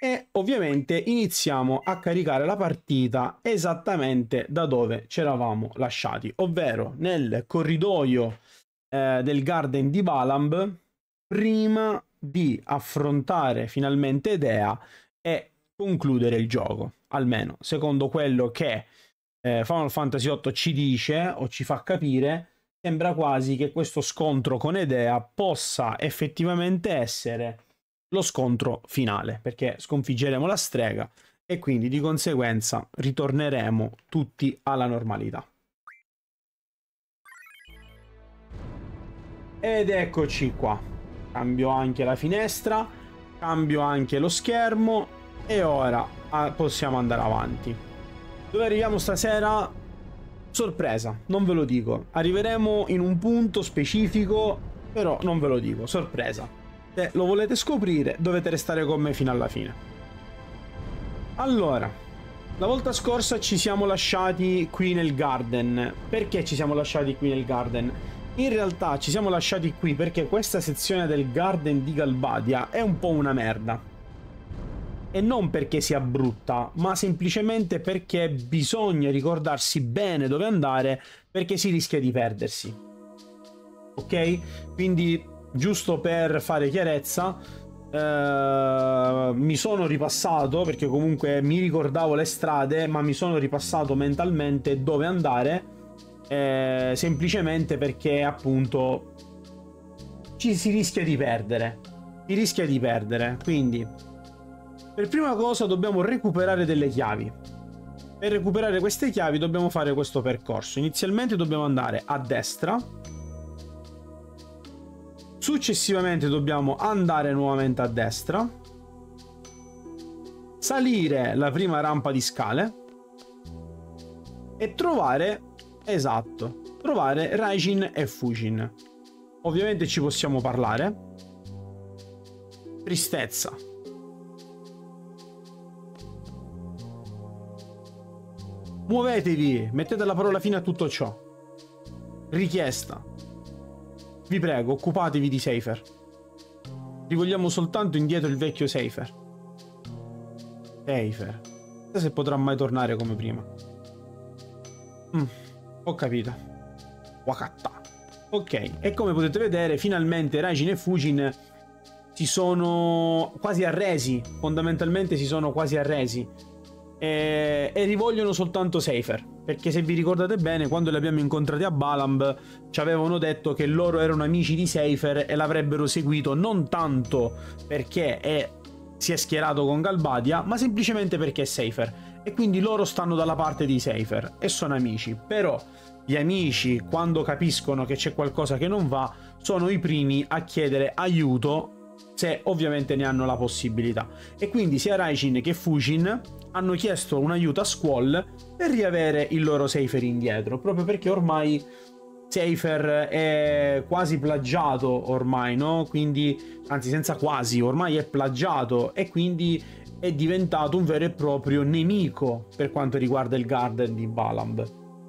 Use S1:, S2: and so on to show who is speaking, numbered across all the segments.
S1: e ovviamente iniziamo a caricare la partita esattamente da dove ci eravamo lasciati, ovvero nel corridoio del Garden di Balamb, prima di affrontare finalmente Edea e concludere il gioco, almeno secondo quello che Final Fantasy VIII ci dice o ci fa capire. Sembra quasi che questo scontro con Edea possa effettivamente essere lo scontro finale, perché sconfiggeremo la strega e quindi di conseguenza ritorneremo tutti alla normalità. Ed eccoci qua. Cambio anche la finestra, cambio anche lo schermo e ora possiamo andare avanti. Dove arriviamo stasera? Sorpresa, non ve lo dico. Arriveremo in un punto specifico, però non ve lo dico, sorpresa. Se lo volete scoprire, dovete restare con me fino alla fine. Allora, la volta scorsa ci siamo lasciati qui nel Garden. Perché ci siamo lasciati qui nel Garden? In realtà ci siamo lasciati qui perché questa sezione del Garden di Galbadia è un po' una merda. E non perché sia brutta, ma semplicemente perché bisogna ricordarsi bene dove andare, perché si rischia di perdersi. Ok? Quindi, giusto per fare chiarezza, mi sono ripassato, perché comunque mi ricordavo le strade, ma mi sono ripassato mentalmente dove andare, semplicemente perché appunto ci si rischia di perdere. Si rischia di perdere, quindi... Per prima cosa dobbiamo recuperare delle chiavi. Per recuperare queste chiavi dobbiamo fare questo percorso. Inizialmente dobbiamo andare a destra. Successivamente dobbiamo andare nuovamente a destra. Salire la prima rampa di scale. E trovare, esatto, trovare Raijin e Fujin. Ovviamente ci possiamo parlare. Tristezza. Muovetevi, mettete la parola fine a tutto ciò. Richiesta. Vi prego, occupatevi di Seifer. Rivogliamo soltanto indietro il vecchio Seifer. Seifer. Chissà se potrà mai tornare come prima. Ho capito. Wakatta. Ok, e come potete vedere, finalmente Raijin e Fujin si sono quasi arresi. Fondamentalmente si sono quasi arresi. E rivogliono soltanto Seifer, perché se vi ricordate bene, quando li abbiamo incontrati a Balamb ci avevano detto che loro erano amici di Seifer e l'avrebbero seguito non tanto perché si è schierato con Galbadia, ma semplicemente perché è Seifer, e quindi loro stanno dalla parte di Seifer e sono amici. Però gli amici, quando capiscono che c'è qualcosa che non va, sono i primi a chiedere aiuto, se ovviamente ne hanno la possibilità. E quindi sia Raijin che Fujin hanno chiesto un aiuto a Squall per riavere il loro Seifer indietro, proprio perché ormai Seifer è quasi plagiato ormai, no? Quindi, anzi senza quasi, ormai è plagiato e quindi è diventato un vero e proprio nemico per quanto riguarda il Garden di Balamb.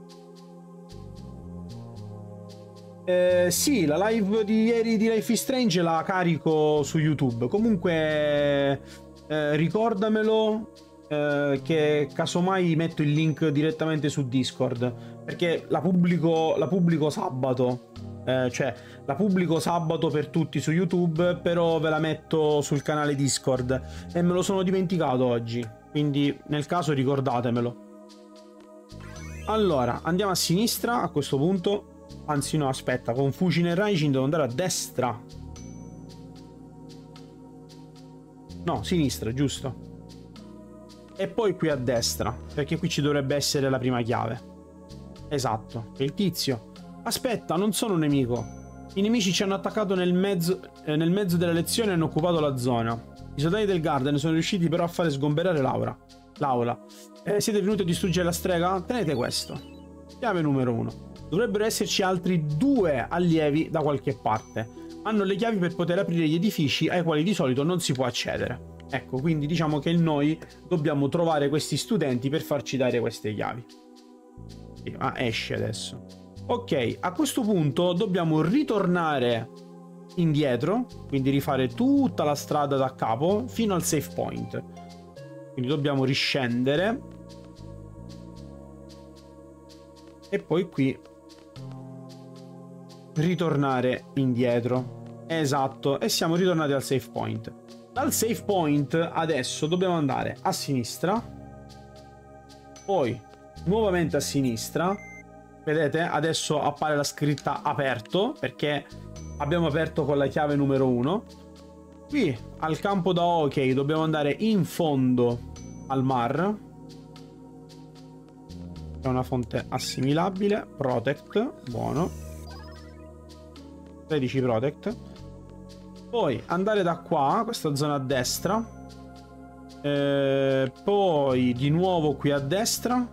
S1: Sì, la live di ieri di Life is Strange la carico su YouTube. Comunque ricordamelo, che casomai metto il link direttamente su Discord, perché la pubblico sabato, cioè la pubblico sabato per tutti su YouTube, però ve la metto sul canale Discord e me lo sono dimenticato oggi, quindi nel caso ricordatemelo. Allora, andiamo a sinistra a questo punto. Anzi no, aspetta, con Fujin e Raijin devo andare a destra. No, sinistra, giusto. E poi qui a destra, perché qui ci dovrebbe essere la prima chiave. Esatto, è il tizio. Aspetta, non sono un nemico. I nemici ci hanno attaccato nel mezzo della lezione e hanno occupato la zona. I soldati del Garden sono riusciti però a fare sgomberare l'aula. Siete venuti a distruggere la strega? Tenete questo. Chiave numero 1. Dovrebbero esserci altri 2 allievi da qualche parte. Hanno le chiavi per poter aprire gli edifici ai quali di solito non si può accedere. Ecco, quindi diciamo che noi dobbiamo trovare questi studenti per farci dare queste chiavi. Esce adesso. Ok, a questo punto dobbiamo ritornare indietro, quindi rifare tutta la strada da capo fino al save point. Quindi dobbiamo riscendere e poi qui ritornare indietro. Esatto, e siamo ritornati al save point. Dal save point adesso dobbiamo andare a sinistra, poi nuovamente a sinistra. Vedete, adesso appare la scritta aperto perché abbiamo aperto con la chiave numero 1. Qui al campo da ok dobbiamo andare in fondo al mar. È una fonte assimilabile. Protect, buono. 13 protect. Poi andare da qua, questa zona a destra. Poi di nuovo qui a destra.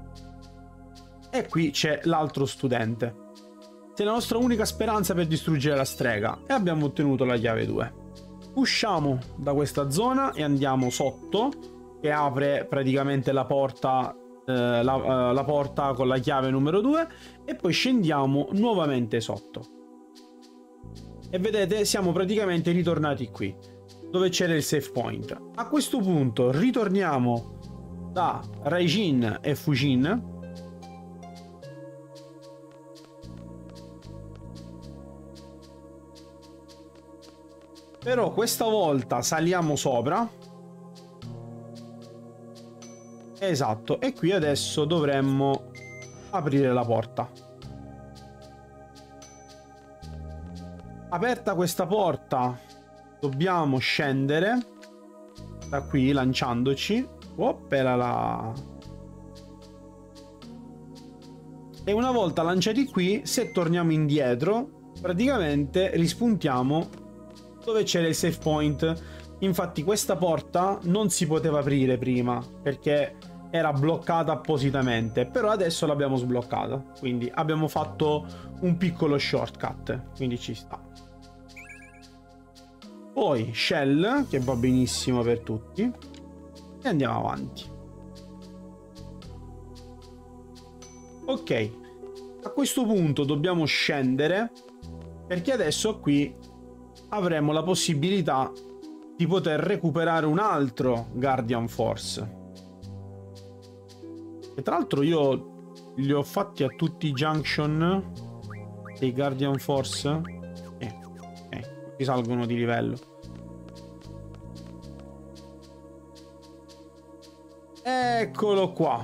S1: E qui c'è l'altro studente. È la nostra unica speranza per distruggere la strega. E abbiamo ottenuto la chiave 2. Usciamo da questa zona e andiamo sotto, che apre praticamente la porta, la porta con la chiave numero 2. E poi scendiamo nuovamente sotto. E vedete, siamo praticamente ritornati qui, dove c'era il save point. A questo punto ritorniamo da Raijin e Fujin. Però questa volta saliamo sopra. Esatto, e qui adesso dovremmo aprire la porta. Aperta questa porta, dobbiamo scendere da qui lanciandoci. Oppera là. E una volta lanciati qui, se torniamo indietro, praticamente rispuntiamo dove c'era il save point. Infatti questa porta non si poteva aprire prima perché era bloccata appositamente, però adesso l'abbiamo sbloccata, quindi abbiamo fatto un piccolo shortcut, quindi ci sta. Poi shell, che va benissimo per tutti, e andiamo avanti. Ok, a questo punto dobbiamo scendere perché adesso qui avremo la possibilità di poter recuperare un altro Guardian Force. E tra l'altro io li ho fatti a tutti i junction dei Guardian Force. Risalgono di livello. Eccolo qua.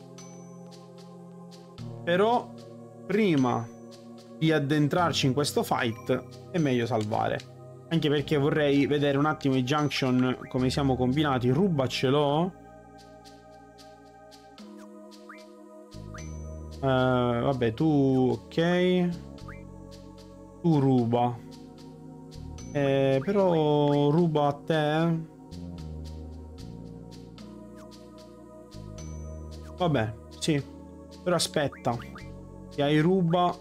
S1: Però prima di addentrarci in questo fight è meglio salvare. Anche perché vorrei vedere un attimo i junction come siamo combinati. Ruba ce l'ho. Vabbè, tu ok. Tu ruba. Però ruba a te. Vabbè, sì. Però aspetta. Ti hai ruba.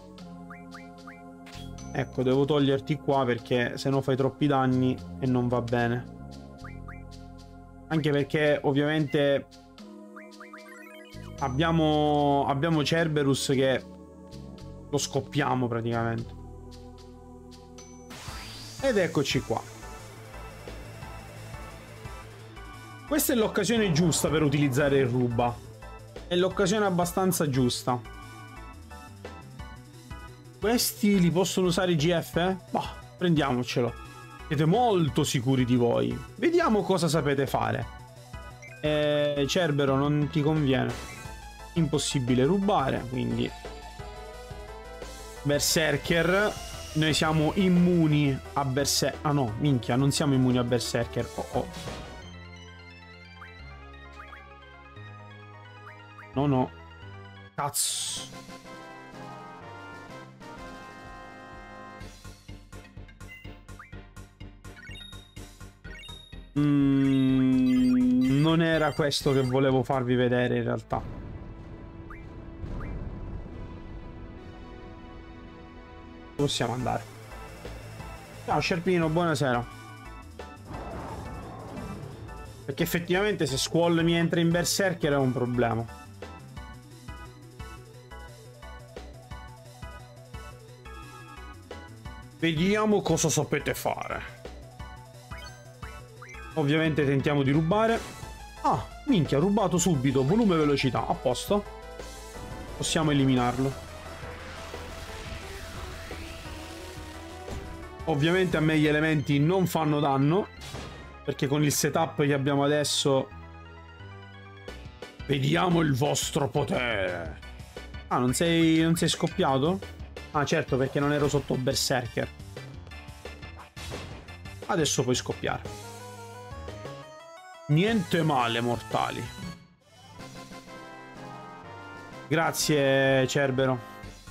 S1: Ecco, devo toglierti qua perché se no fai troppi danni e non va bene. Anche perché ovviamente abbiamo Cerberus che lo scoppiamo praticamente. Ed eccoci qua. Questa è l'occasione giusta per utilizzare il ruba. È l'occasione abbastanza giusta. Questi li possono usare i GF? Bah, prendiamocelo. Siete molto sicuri di voi. Vediamo cosa sapete fare. Cerbero, non ti conviene. Impossibile rubare, quindi Berserker. Noi siamo immuni a Berserker. Ah no, minchia, non siamo immuni a Berserker. Oh. No. Cazzo. Non era questo che volevo farvi vedere in realtà. Possiamo andare. Ciao Scerpino, buonasera. Perché effettivamente se Squall mi entra in Berserker è un problema. Vediamo cosa sapete fare. Ovviamente tentiamo di rubare. Ah, minchia, rubato subito. Volume e velocità. A posto. Possiamo eliminarlo. Ovviamente a me gli elementi non fanno danno, perché con il setup che abbiamo adesso... Vediamo il vostro potere. Ah, non sei scoppiato? Ah, certo, perché non ero sotto Berserker. Adesso puoi scoppiare. Niente male, mortali. Grazie, Cerbero.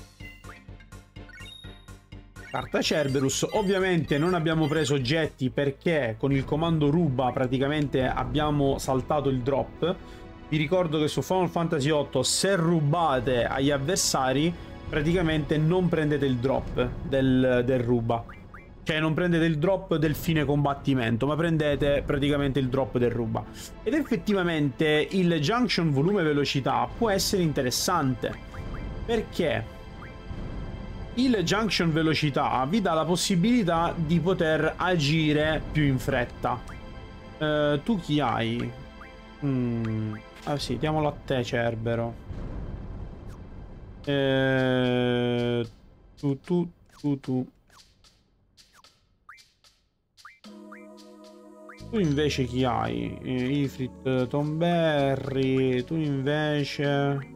S1: Carta Cerberus. Ovviamente non abbiamo preso oggetti perché con il comando ruba praticamente abbiamo saltato il drop. Vi ricordo che su Final Fantasy VIII se rubate agli avversari praticamente non prendete il drop del ruba. Cioè non prendete il drop del fine combattimento, ma prendete praticamente il drop del ruba. Ed effettivamente il Junction volume velocità può essere interessante, perché il Junction velocità vi dà la possibilità di poter agire più in fretta. Tu chi hai? Ah sì, diamolo a te, Cerbero. Tu. Tu invece chi hai? Ifrit, Tomberry. Tu invece...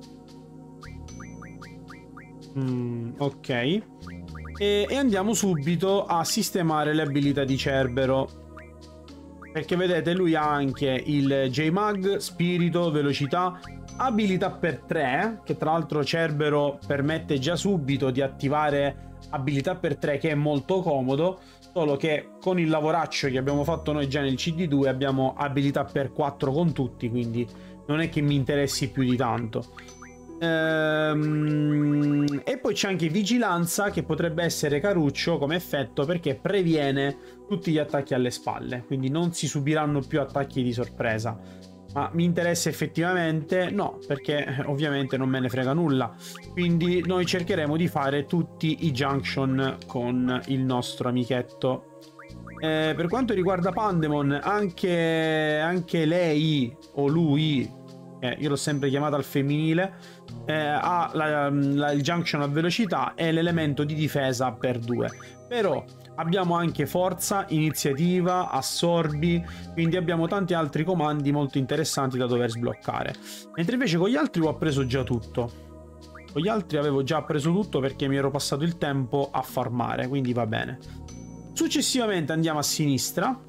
S1: ok. E andiamo subito a sistemare le abilità di Cerbero. Perché vedete, lui ha anche il J-Mag, spirito, velocità, abilità per 3, che tra l'altro Cerbero permette già subito di attivare abilità per 3, che è molto comodo, solo che con il lavoraccio che abbiamo fatto noi già nel CD2 abbiamo abilità per 4 con tutti, quindi non è che mi interessi più di tanto. E poi c'è anche vigilanza, che potrebbe essere caruccio come effetto perché previene tutti gli attacchi alle spalle, quindi non si subiranno più attacchi di sorpresa. Ma mi interessa effettivamente? No, perché ovviamente non me ne frega nulla, quindi noi cercheremo di fare tutti i junction con il nostro amichetto. Per quanto riguarda Pandemon, anche lei o lui, io l'ho sempre chiamata al femminile, ha il junction a velocità e l'elemento di difesa per 2. Però abbiamo anche forza, iniziativa, assorbi, quindi abbiamo tanti altri comandi molto interessanti da dover sbloccare. Mentre invece con gli altri ho preso già tutto. Con gli altri avevo già preso tutto perché mi ero passato il tempo a farmare, quindi va bene. Successivamente andiamo a sinistra.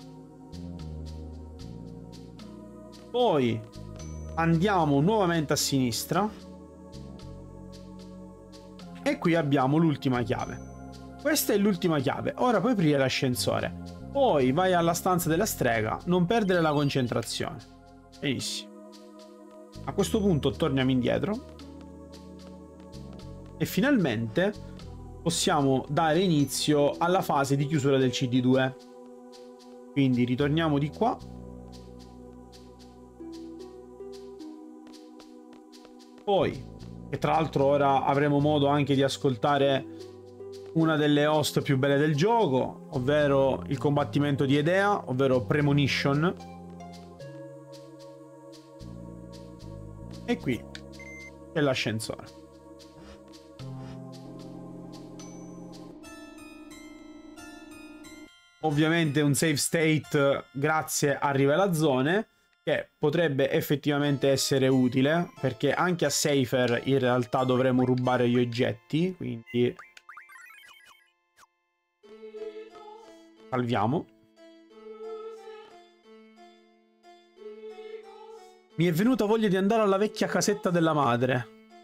S1: Poi andiamo nuovamente a sinistra. E qui abbiamo l'ultima chiave. Questa è l'ultima chiave. Ora puoi aprire l'ascensore. Poi vai alla stanza della strega. Non perdere la concentrazione. Benissimo. A questo punto torniamo indietro. E finalmente possiamo dare inizio alla fase di chiusura del CD2. Quindi ritorniamo di qua. Poi, e tra l'altro ora avremo modo anche di ascoltare una delle host più belle del gioco, ovvero il combattimento di Edea, ovvero Premonition. E qui è l'ascensore. Ovviamente un save state grazie a rivelazione, che potrebbe effettivamente essere utile, perché anche a Safer in realtà dovremo rubare gli oggetti, quindi salviamo. Mi è venuta voglia di andare alla vecchia casetta della madre.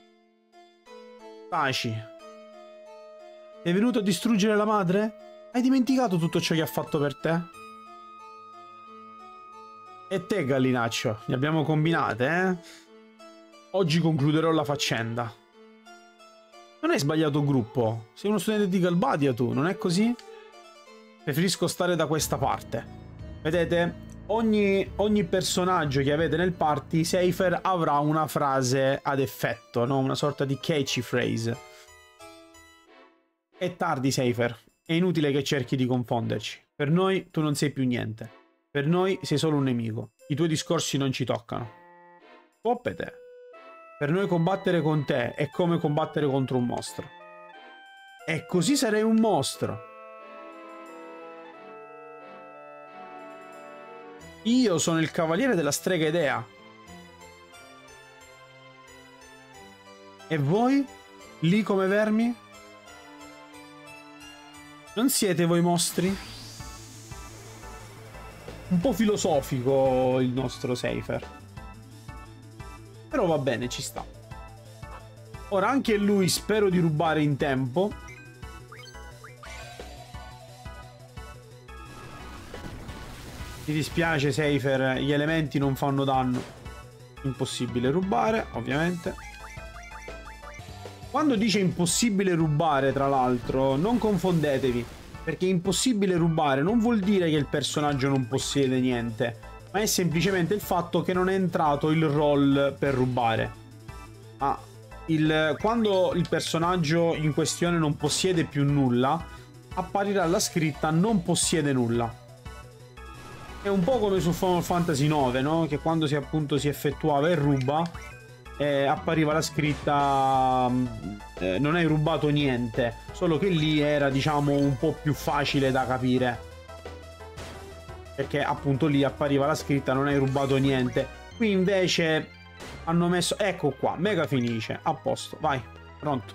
S1: Taci. È venuto a distruggere la madre? Hai dimenticato tutto ciò che ha fatto per te? E te, gallinaccio, ne abbiamo combinate, eh? Oggi concluderò la faccenda. Non hai sbagliato gruppo. Sei uno studente di Galbadia tu, non è così? Preferisco stare da questa parte. Vedete? Ogni personaggio che avete nel party, Safer avrà una frase ad effetto, no? Una sorta di catchy phrase. È tardi, Safer. È inutile che cerchi di confonderci. Per noi tu non sei più niente. Per noi sei solo un nemico. I tuoi discorsi non ci toccano. Poppete. Per noi combattere con te è come combattere contro un mostro. E così sarei un mostro. Io sono il cavaliere della strega Idea. E voi? Lì come vermi? Non siete voi mostri? Un po' filosofico il nostro Seifer. Però va bene, ci sta. Ora anche lui spero di rubare in tempo. Mi dispiace Seifer, gli elementi non fanno danno. Impossibile rubare, ovviamente. Quando dice impossibile rubare, tra l'altro, non confondetevi, perché impossibile rubare non vuol dire che il personaggio non possiede niente, ma è semplicemente il fatto che non è entrato il roll per rubare. Quando il personaggio in questione non possiede più nulla, apparirà la scritta non possiede nulla. È un po' come su Final Fantasy IX, no? Che quando si effettuava il ruba, appariva la scritta non hai rubato niente, solo che lì era, diciamo, un po' più facile da capire, perché appunto lì appariva la scritta non hai rubato niente. Qui invece hanno messo, ecco qua, Mega finisce, a posto, vai, pronto.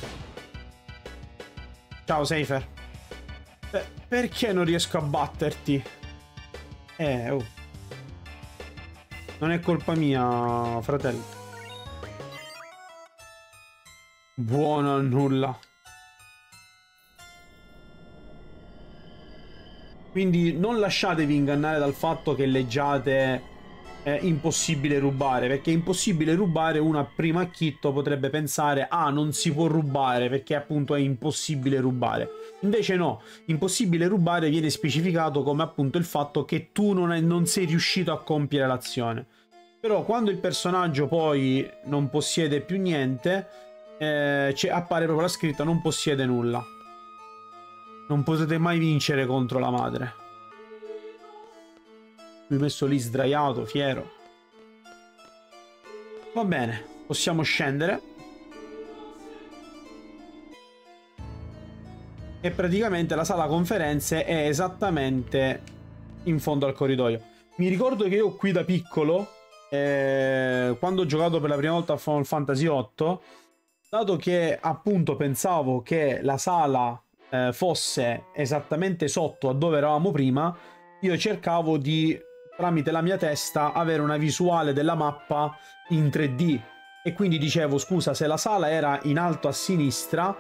S1: Ciao Seifer. Perché non riesco a batterti? Oh. Non è colpa mia, fratello. Buono a nulla. Quindi non lasciatevi ingannare dal fatto che leggiate impossibile rubare, perché impossibile rubare uno a primo acchitto potrebbe pensare non si può rubare perché appunto è impossibile rubare. Invece no, impossibile rubare viene specificato come appunto il fatto che tu non sei riuscito a compiere l'azione. Però quando il personaggio poi non possiede più niente, appare proprio la scritta non possiede nulla. Non potete mai vincere contro la madre. Lui messo lì sdraiato, fiero. Va bene, possiamo scendere. E praticamente la sala conferenze è esattamente in fondo al corridoio. Mi ricordo che io qui da piccolo, quando ho giocato per la prima volta a Final Fantasy VIII, dato che appunto pensavo che la sala fosse esattamente sotto a dove eravamo prima, io cercavo di, tramite la mia testa, avere una visuale della mappa in 3D. E quindi dicevo, scusa, se la sala era in alto a sinistra,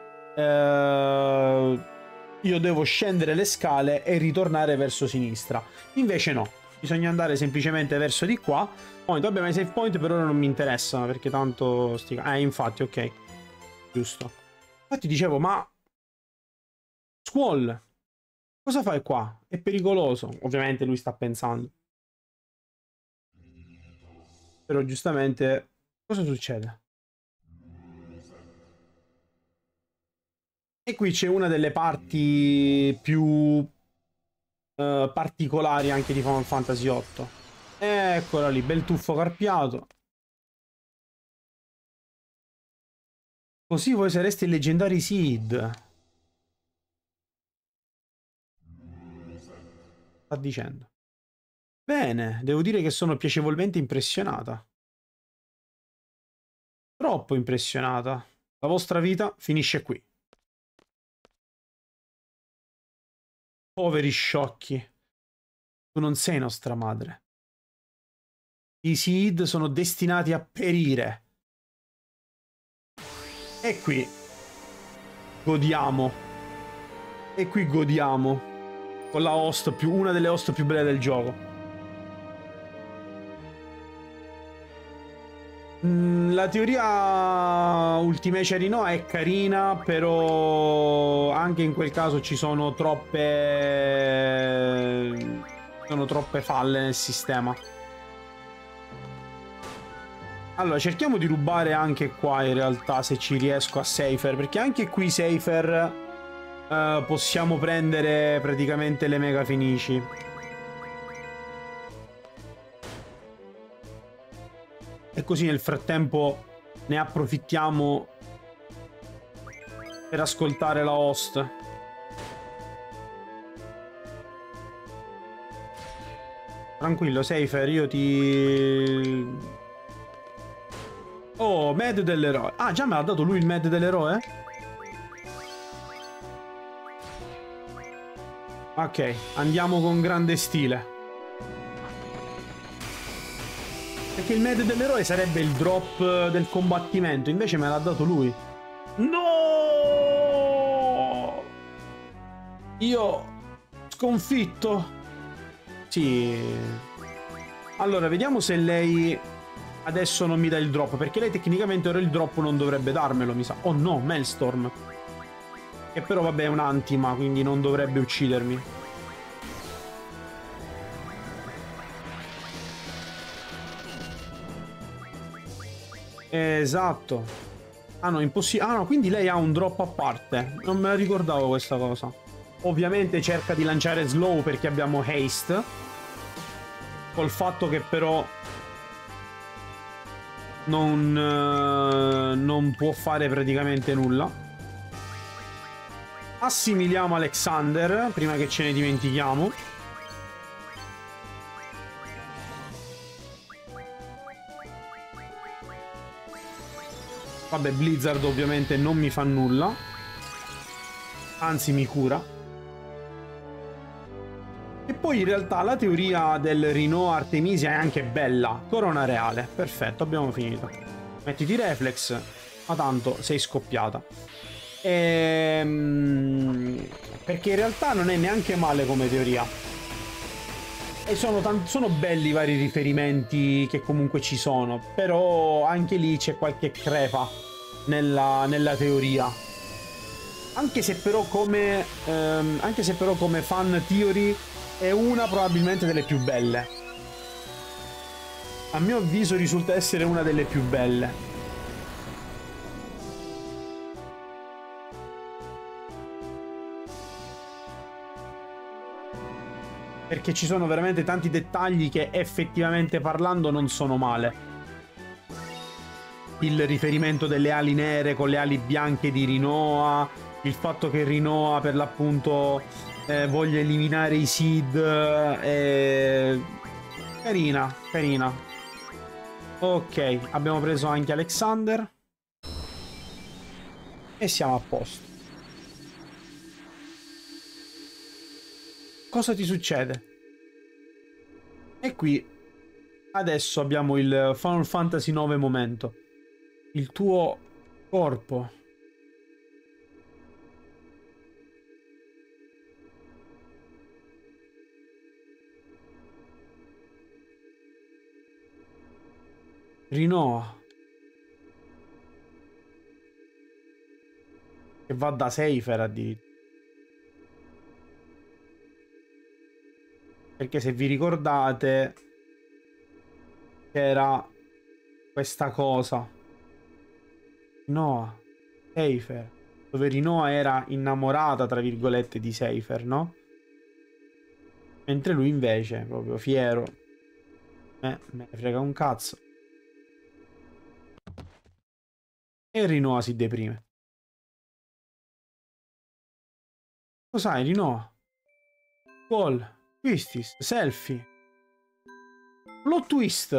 S1: io devo scendere le scale e ritornare verso sinistra. Invece no, bisogna andare semplicemente verso di qua. Vabbè, ma i save point per ora non mi interessano, perché tanto infatti, ok, giusto. Infatti dicevo, ma Squall, cosa fai qua? È pericoloso. Ovviamente lui sta pensando. Però giustamente, cosa succede? E qui c'è una delle parti più particolari anche di Final Fantasy VIII. Eccola lì, bel tuffo carpiato. Così voi sareste i leggendari Sid. Sta dicendo. Bene, devo dire che sono piacevolmente impressionata. Troppo impressionata. La vostra vita finisce qui. Poveri sciocchi. Tu non sei nostra madre. I Sid sono destinati a perire. E qui godiamo. E qui godiamo. Con la host una delle host più belle del gioco. La teoria Ultimate Rinoa è carina, però anche in quel caso ci sono troppe falle nel sistema. Allora, cerchiamo di rubare anche qua in realtà, se ci riesco a Seifer, perché anche qui Seifer possiamo prendere praticamente le mega fenici. E così nel frattempo ne approfittiamo per ascoltare la host. Tranquillo, Seifer, io ti... Oh, med dell'eroe. Ah, già me l'ha dato lui il med dell'eroe? Ok, andiamo con grande stile. Perché il med dell'eroe sarebbe il drop del combattimento, invece me l'ha dato lui. No! Io... sconfitto. Sì. Allora, vediamo se lei adesso non mi dà il drop, perché lei tecnicamente ora il drop non dovrebbe darmelo, mi sa. Oh no, Maelstrom. Che però vabbè è un'antima, quindi non dovrebbe uccidermi. Esatto. Ah no, impossibile. Ah no, quindi lei ha un drop a parte. Non me la ricordavo questa cosa. Ovviamente cerca di lanciare slow perché abbiamo haste. Col fatto che però non può fare praticamente nulla. Assimiliamo Alexander prima che ce ne dimentichiamo. Vabbè, Blizzard ovviamente non mi fa nulla. Anzi, mi cura. E poi in realtà la teoria del Rinoa Artemisia è anche bella. Corona reale. Perfetto, abbiamo finito. Mettiti reflex. Ma tanto sei scoppiata. Perché in realtà non è neanche male come teoria. E sono belli i vari riferimenti che comunque ci sono. Però anche lì c'è qualche crepa nella teoria. Anche se però come fan theory è una probabilmente delle più belle. A mio avviso risulta essere una delle più belle. Perché ci sono veramente tanti dettagli che effettivamente parlando non sono male. Il riferimento delle ali nere con le ali bianche di Rinoa, il fatto che Rinoa per l'appunto voglia eliminare i Sid, carina, carina. Ok, abbiamo preso anche Alexander e siamo a posto. Cosa ti succede? E qui adesso abbiamo il Final Fantasy IX momento. Il tuo corpo. Rinoa. Che va da Seifer addirittura. Perché se vi ricordate c'era questa cosa. Rinoa. Seifer. Dove Rinoa era innamorata, tra virgolette, di Seifer, no? Mentre lui invece, proprio fiero. Me ne frega un cazzo. E Rinoa si deprime. Cos'hai, Rinoa? Gol. Twistis. Selfie. Plot twist.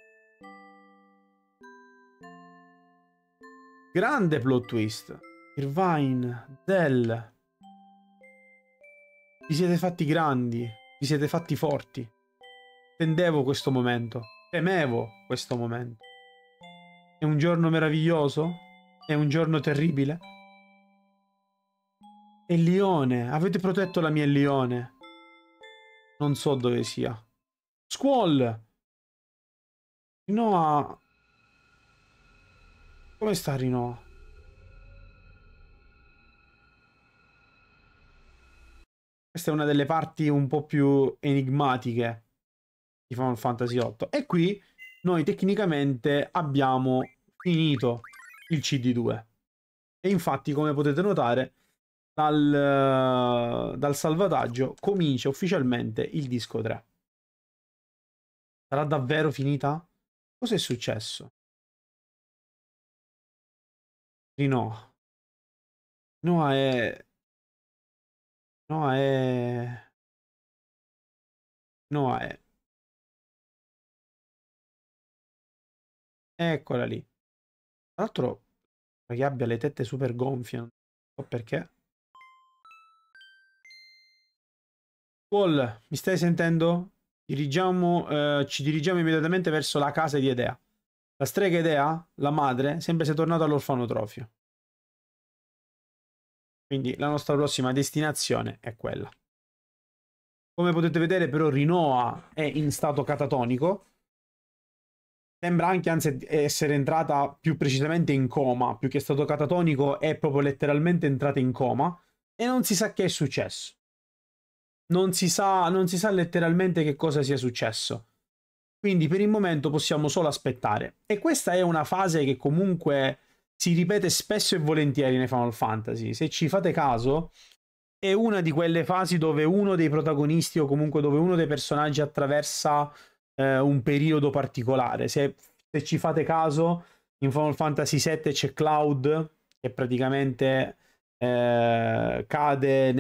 S1: Grande plot twist. Irvine. Dell. Vi siete fatti grandi. Vi siete fatti forti. Attendevo questo momento. Temevo questo momento. È un giorno meraviglioso? È un giorno terribile? È Lione. Avete protetto la mia Lione. Non so dove sia. Squall. Rinoa. Come sta Rinoa? Questa è una delle parti un po' più enigmatiche di Final Fantasy VIII. E qui noi tecnicamente abbiamo finito il CD2. E infatti, come potete notare, dal salvataggio, comincia ufficialmente il disco 3. Sarà davvero finita? Cos'è successo? No. Noah è... Noah è... Noah è... Eccola lì. Tra l'altro, che abbia le tette super gonfie, non so perché. Paul, mi stai sentendo? Ci dirigiamo immediatamente verso la casa di Edea. La strega Edea, la madre, sempre si è tornata all'orfanotrofio. Quindi la nostra prossima destinazione è quella. Come potete vedere, però, Rinoa è in stato catatonico. Sembra anche, anzi, essere entrata più precisamente in coma. Più che stato catatonico, è proprio letteralmente entrata in coma. E non si sa che è successo. Non si sa letteralmente che cosa sia successo. Quindi per il momento possiamo solo aspettare. E questa è una fase che comunque si ripete spesso e volentieri nei Final Fantasy. Se ci fate caso, è una di quelle fasi dove uno dei protagonisti o comunque dove uno dei personaggi attraversa un periodo particolare. Se ci fate caso, in Final Fantasy VII c'è Cloud che praticamente cade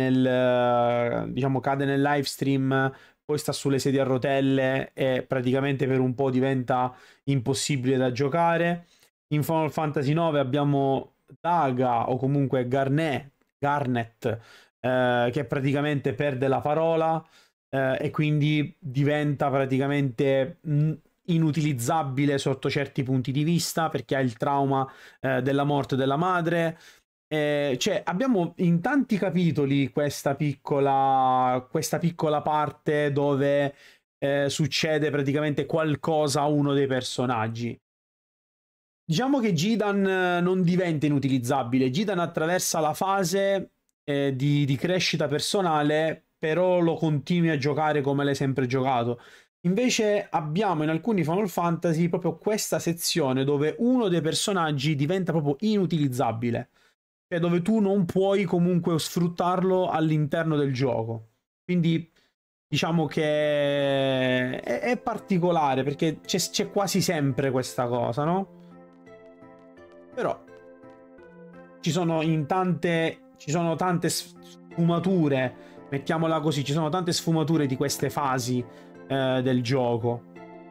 S1: nel live stream, poi sta sulle sedie a rotelle e praticamente per un po' diventa impossibile da giocare. In Final Fantasy IX abbiamo Daga o comunque Garnet che praticamente perde la parola e quindi diventa praticamente inutilizzabile sotto certi punti di vista perché ha il trauma della morte della madre. Cioè, abbiamo in tanti capitoli questa piccola parte dove succede praticamente qualcosa a uno dei personaggi. Diciamo che Gidan non diventa inutilizzabile. Gidan attraversa la fase di crescita personale, però lo continui a giocare come l'hai sempre giocato. Invece abbiamo in alcuni Final Fantasy proprio questa sezione dove uno dei personaggi diventa proprio inutilizzabile. Cioè dove tu non puoi comunque sfruttarlo all'interno del gioco. Quindi diciamo che è particolare perché c'è quasi sempre questa cosa, no? Però ci sono tante sfumature, mettiamola così, ci sono tante sfumature di queste fasi del gioco.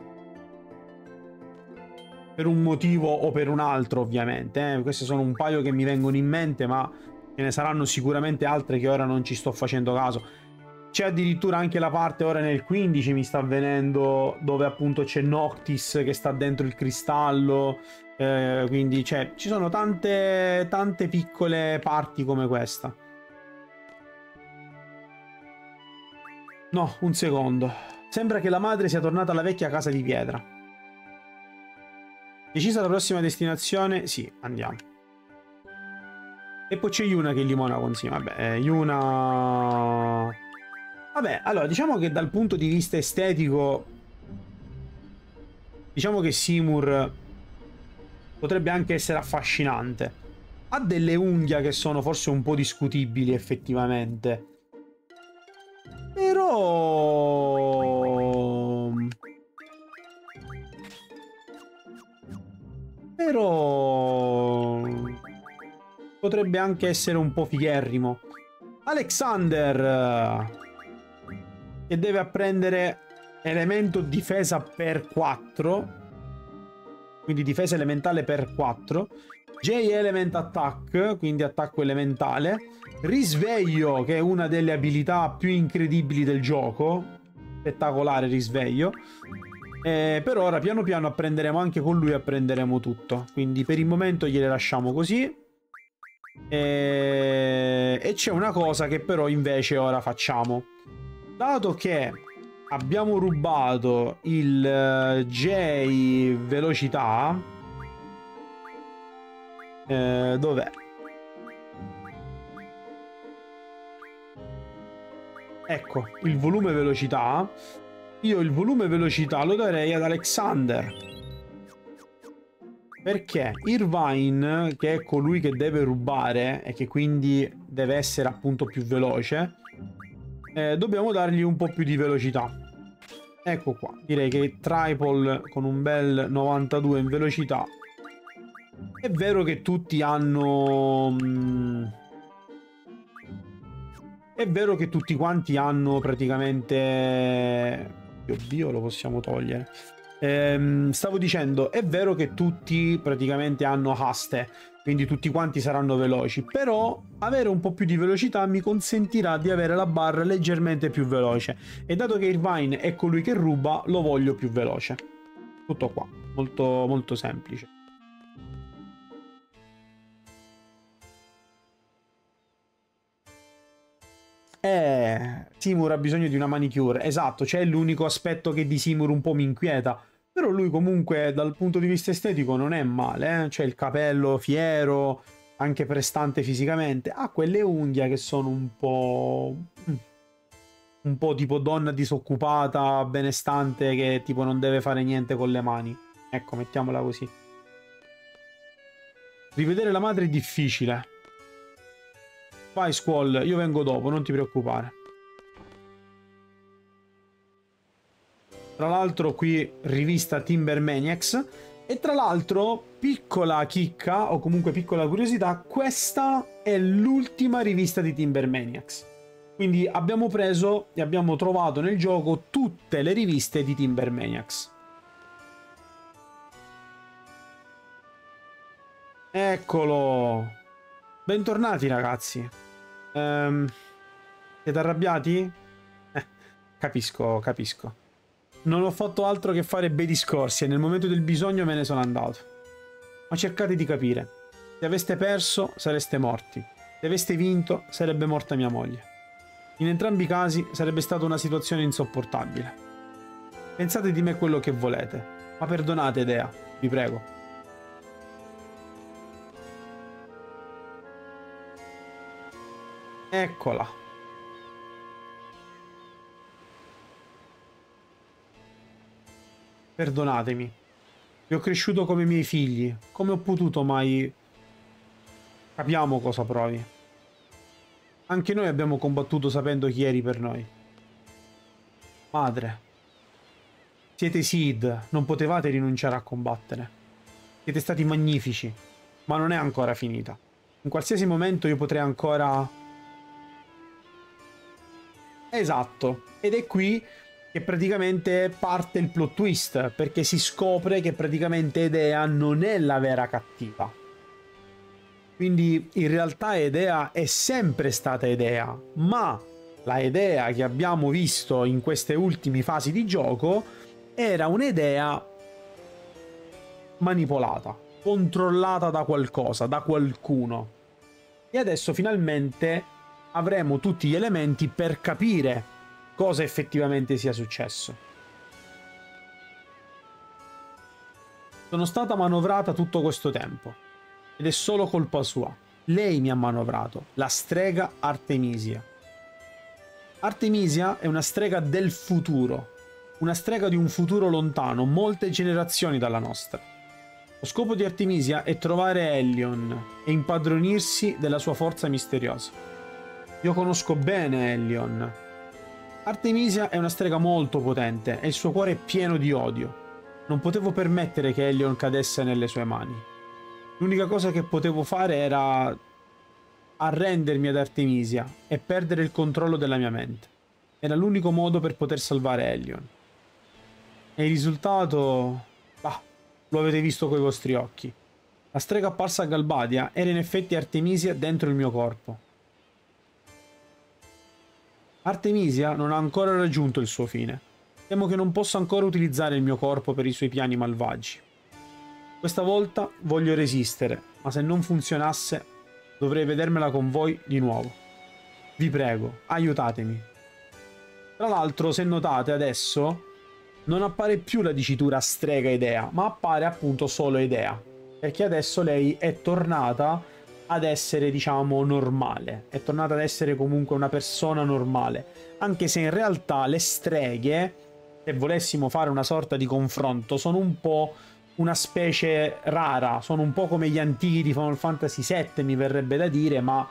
S1: Per un motivo o per un altro, ovviamente. Queste sono un paio che mi vengono in mente, ma ce ne saranno sicuramente altre che ora non ci sto facendo caso. C'è addirittura anche la parte, ora nel 15 mi sta avvenendo, dove appunto c'è Noctis che sta dentro il cristallo. Quindi ci sono tante piccole parti come questa. No, un secondo. Sembra che la madre sia tornata alla vecchia casa di pietra. Decisa la prossima destinazione? Sì, andiamo. E poi c'è Yuna che limona con sì. Vabbè, Yuna... Vabbè, allora, diciamo che dal punto di vista estetico... Diciamo che Seymour potrebbe anche essere affascinante. Ha delle unghie che sono forse un po' discutibili, effettivamente. Però potrebbe anche essere un po' figherrimo. Alexander che deve apprendere elemento difesa per 4, quindi difesa elementale per 4. J-Element Attack, quindi attacco elementale. Risveglio, che è una delle abilità più incredibili del gioco. Spettacolare risveglio. Per ora piano piano apprenderemo anche con lui, apprenderemo tutto. Quindi per il momento gliele lasciamo così. E c'è una cosa che però invece ora facciamo. Dato che abbiamo rubato il J velocità, dov'è? Ecco, il volume velocità. Io il volume velocità lo darei ad Alexander, Perché Irvine, che è colui che deve rubare e che quindi deve essere appunto più veloce, dobbiamo dargli un po' più di velocità. Ecco qua, direi che Tripol con un bel 92 in velocità. È vero che tutti hanno... è vero che tutti quanti hanno praticamente... Oddio, lo possiamo togliere. Stavo dicendo, è vero che tutti praticamente hanno haste, quindi tutti quanti saranno veloci, però avere un po' più di velocità mi consentirà di avere la barra leggermente più veloce, e dato che Irvine è colui che ruba, lo voglio più veloce. Tutto qua, molto molto semplice. Seymour ha bisogno di una manicure. Esatto, c'è l'unico aspetto che di Seymour un po' mi inquieta. Però lui comunque dal punto di vista estetico non è male, eh? C'è il capello fiero, anche prestante fisicamente. Ha quelle unghie che sono un po'... un po' tipo donna disoccupata, benestante, che tipo non deve fare niente con le mani. Ecco, mettiamola così. Rivedere la madre è difficile. Vai Squall, io vengo dopo, non ti preoccupare. Tra l'altro qui rivista Timber Maniacs. E tra l'altro, piccola chicca, o comunque piccola curiosità, questa è l'ultima rivista di Timber Maniacs. Quindi abbiamo preso e abbiamo trovato nel gioco tutte le riviste di Timber Maniacs. Eccolo! Bentornati ragazzi. Siete arrabbiati? Capisco, capisco. Non ho fatto altro che fare bei discorsi e nel momento del bisogno me ne sono andato. Ma cercate di capire. Se aveste perso, sareste morti. Se aveste vinto, sarebbe morta mia moglie. In entrambi i casi sarebbe stata una situazione insopportabile. Pensate di me quello che volete, ma perdonate Dea, vi prego. Eccola. Perdonatemi. Vi ho cresciuto come miei figli. Come ho potuto mai... Capiamo cosa provi. Anche noi abbiamo combattuto sapendo chi eri per noi. Madre. Siete Sid, non potevate rinunciare a combattere. Siete stati magnifici, ma non è ancora finita. In qualsiasi momento io potrei ancora... Esatto, ed è qui che praticamente parte il plot twist, perché si scopre che praticamente Edea non è la vera cattiva. Quindi in realtà Edea è sempre stata Edea, ma la Edea che abbiamo visto in queste ultime fasi di gioco era un'Edea manipolata, controllata da qualcosa, da qualcuno. E adesso finalmente avremo tutti gli elementi per capire cosa effettivamente sia successo. Sono stata manovrata tutto questo tempo ed è solo colpa sua. Lei mi ha manovrato, la strega Artemisia. Artemisia è una strega del futuro, una strega di un futuro lontano, molte generazioni dalla nostra. Lo scopo di Artemisia è trovare Elyon e impadronirsi della sua forza misteriosa. Io conosco bene Elyon. Artemisia è una strega molto potente e il suo cuore è pieno di odio. Non potevo permettere che Elyon cadesse nelle sue mani. L'unica cosa che potevo fare era arrendermi ad Artemisia e perdere il controllo della mia mente. Era l'unico modo per poter salvare Elyon. E il risultato... bah, lo avete visto coi vostri occhi. La strega apparsa a Galbadia era in effetti Artemisia dentro il mio corpo. Artemisia non ha ancora raggiunto il suo fine. Temo che non possa ancora utilizzare il mio corpo per i suoi piani malvagi. Questa volta voglio resistere, ma se non funzionasse, dovrei vedermela con voi di nuovo. Vi prego, aiutatemi. Tra l'altro, se notate adesso, non appare più la dicitura strega Edea, ma appare appunto solo Edea. Perché adesso lei è tornata ad essere, diciamo, normale. È tornata ad essere comunque una persona normale. Anche se in realtà le streghe, se volessimo fare una sorta di confronto, sono un po' una specie rara, sono un po' come gli antichi di Final Fantasy VII, mi verrebbe da dire, ma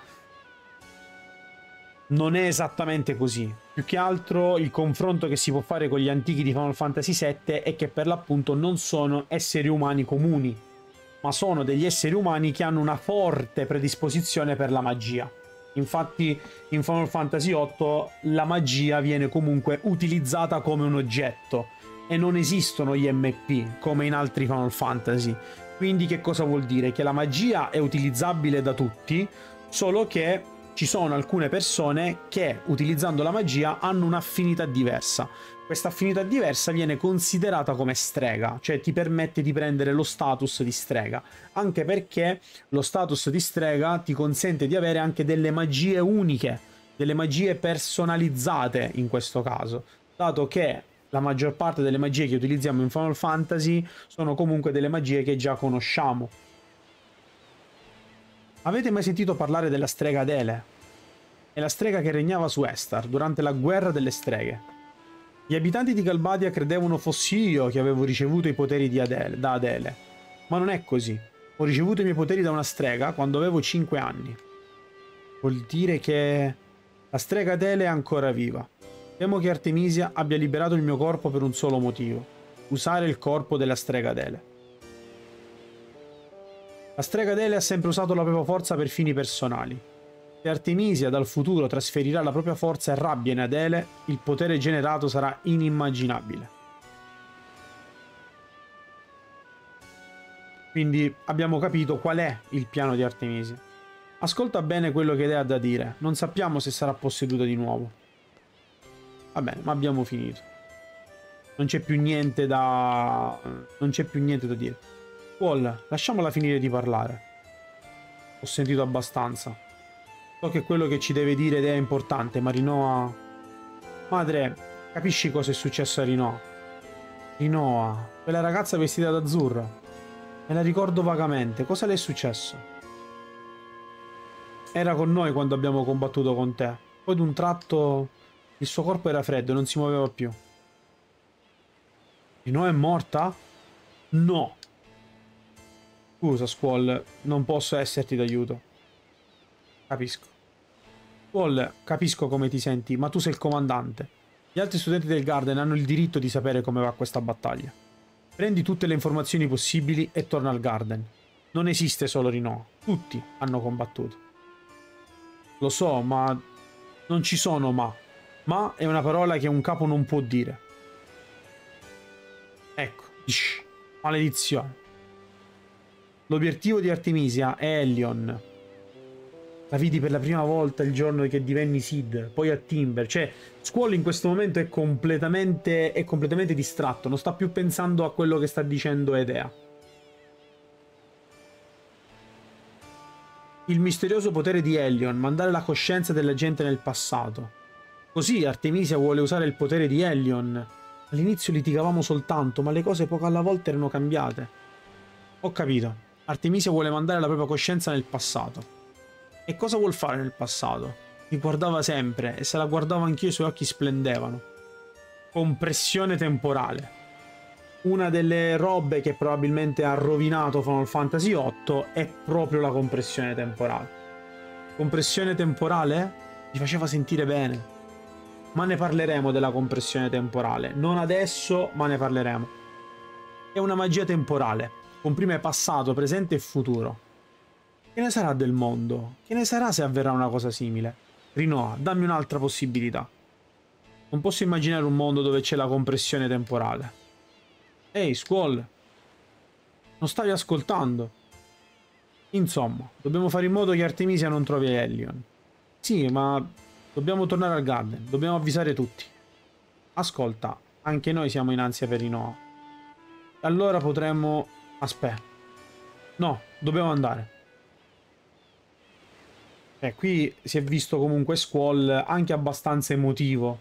S1: non è esattamente così. Più che altro il confronto che si può fare con gli antichi di Final Fantasy VII è che per l'appunto non sono esseri umani comuni, ma sono degli esseri umani che hanno una forte predisposizione per la magia. Infatti in Final Fantasy VIII la magia viene comunque utilizzata come un oggetto e non esistono gli MP come in altri Final Fantasy. Quindi che cosa vuol dire? Che la magia è utilizzabile da tutti, solo che ci sono alcune persone che utilizzando la magia hanno un'affinità diversa. Questa affinità diversa viene considerata come strega, cioè ti permette di prendere lo status di strega, anche perché lo status di strega ti consente di avere anche delle magie uniche, delle magie personalizzate in questo caso, dato che la maggior parte delle magie che utilizziamo in Final Fantasy sono comunque delle magie che già conosciamo. Avete mai sentito parlare della strega Adele? È la strega che regnava su Estar durante la guerra delle streghe. Gli abitanti di Galbadia credevano fossi io che avevo ricevuto i poteri da Adele, ma non è così. Ho ricevuto i miei poteri da una strega quando avevo 5 anni. Vuol dire che la strega Adele è ancora viva. Temo che Artemisia abbia liberato il mio corpo per un solo motivo: usare il corpo della strega Adele. La strega Adele ha sempre usato la propria forza per fini personali. Se Artemisia dal futuro trasferirà la propria forza e rabbia in Adele, il potere generato sarà inimmaginabile. Quindi abbiamo capito qual è il piano di Artemisia. Ascolta bene quello che ha da dire, non sappiamo se sarà posseduta di nuovo. Va bene, ma abbiamo finito. Non c'è più niente da dire. Wall, lasciamola finire di parlare. Ho sentito abbastanza. So che quello che ci deve dire è importante, ma Rinoa... Madre, capisci cosa è successo a Rinoa? Rinoa, quella ragazza vestita d'azzurro. Me la ricordo vagamente. Cosa le è successo? Era con noi quando abbiamo combattuto con te. Poi d'un tratto il suo corpo era freddo e non si muoveva più. Rinoa è morta? No. Scusa, Squall, non posso esserti d'aiuto. Capisco. Squall, capisco come ti senti, ma tu sei il comandante. Gli altri studenti del Garden hanno il diritto di sapere come va questa battaglia. Prendi tutte le informazioni possibili e torna al Garden. Non esiste solo Rinoa. Tutti hanno combattuto. Lo so, ma non ci sono ma. Ma è una parola che un capo non può dire. Ecco. Shh. Maledizione. L'obiettivo di Artemisia è Hellion. La vidi per la prima volta il giorno che divenni Sid, poi a Timber. Cioè, Squall in questo momento è completamente distratto, non sta più pensando a quello che sta dicendo Edea. Il misterioso potere di Hellion, mandare la coscienza della gente nel passato. Così Artemisia vuole usare il potere di Hellion. All'inizio litigavamo soltanto, ma le cose poco alla volta erano cambiate. Ho capito. Artemisia vuole mandare la propria coscienza nel passato. E cosa vuol fare nel passato? Mi guardava sempre e se la guardavo anch'io i suoi occhi splendevano. Compressione temporale. Una delle robe che probabilmente ha rovinato Final Fantasy VIII è proprio la compressione temporale. Compressione temporale? Mi faceva sentire bene. Ma ne parleremo della compressione temporale. Non adesso, ma ne parleremo. È una magia temporale. Comprime passato, presente e futuro. Che ne sarà del mondo? Che ne sarà se avverrà una cosa simile? Rinoa, dammi un'altra possibilità. Non posso immaginare un mondo dove c'è la compressione temporale. Ehi, Squall. Non stavi ascoltando? Insomma, dobbiamo fare in modo che Artemisia non trovi Hellion. Sì, ma dobbiamo tornare al Garden. Dobbiamo avvisare tutti. Ascolta, anche noi siamo in ansia per Rinoa. Allora potremmo... Aspetta. No, dobbiamo andare. Qui si è visto comunque Squall anche abbastanza emotivo.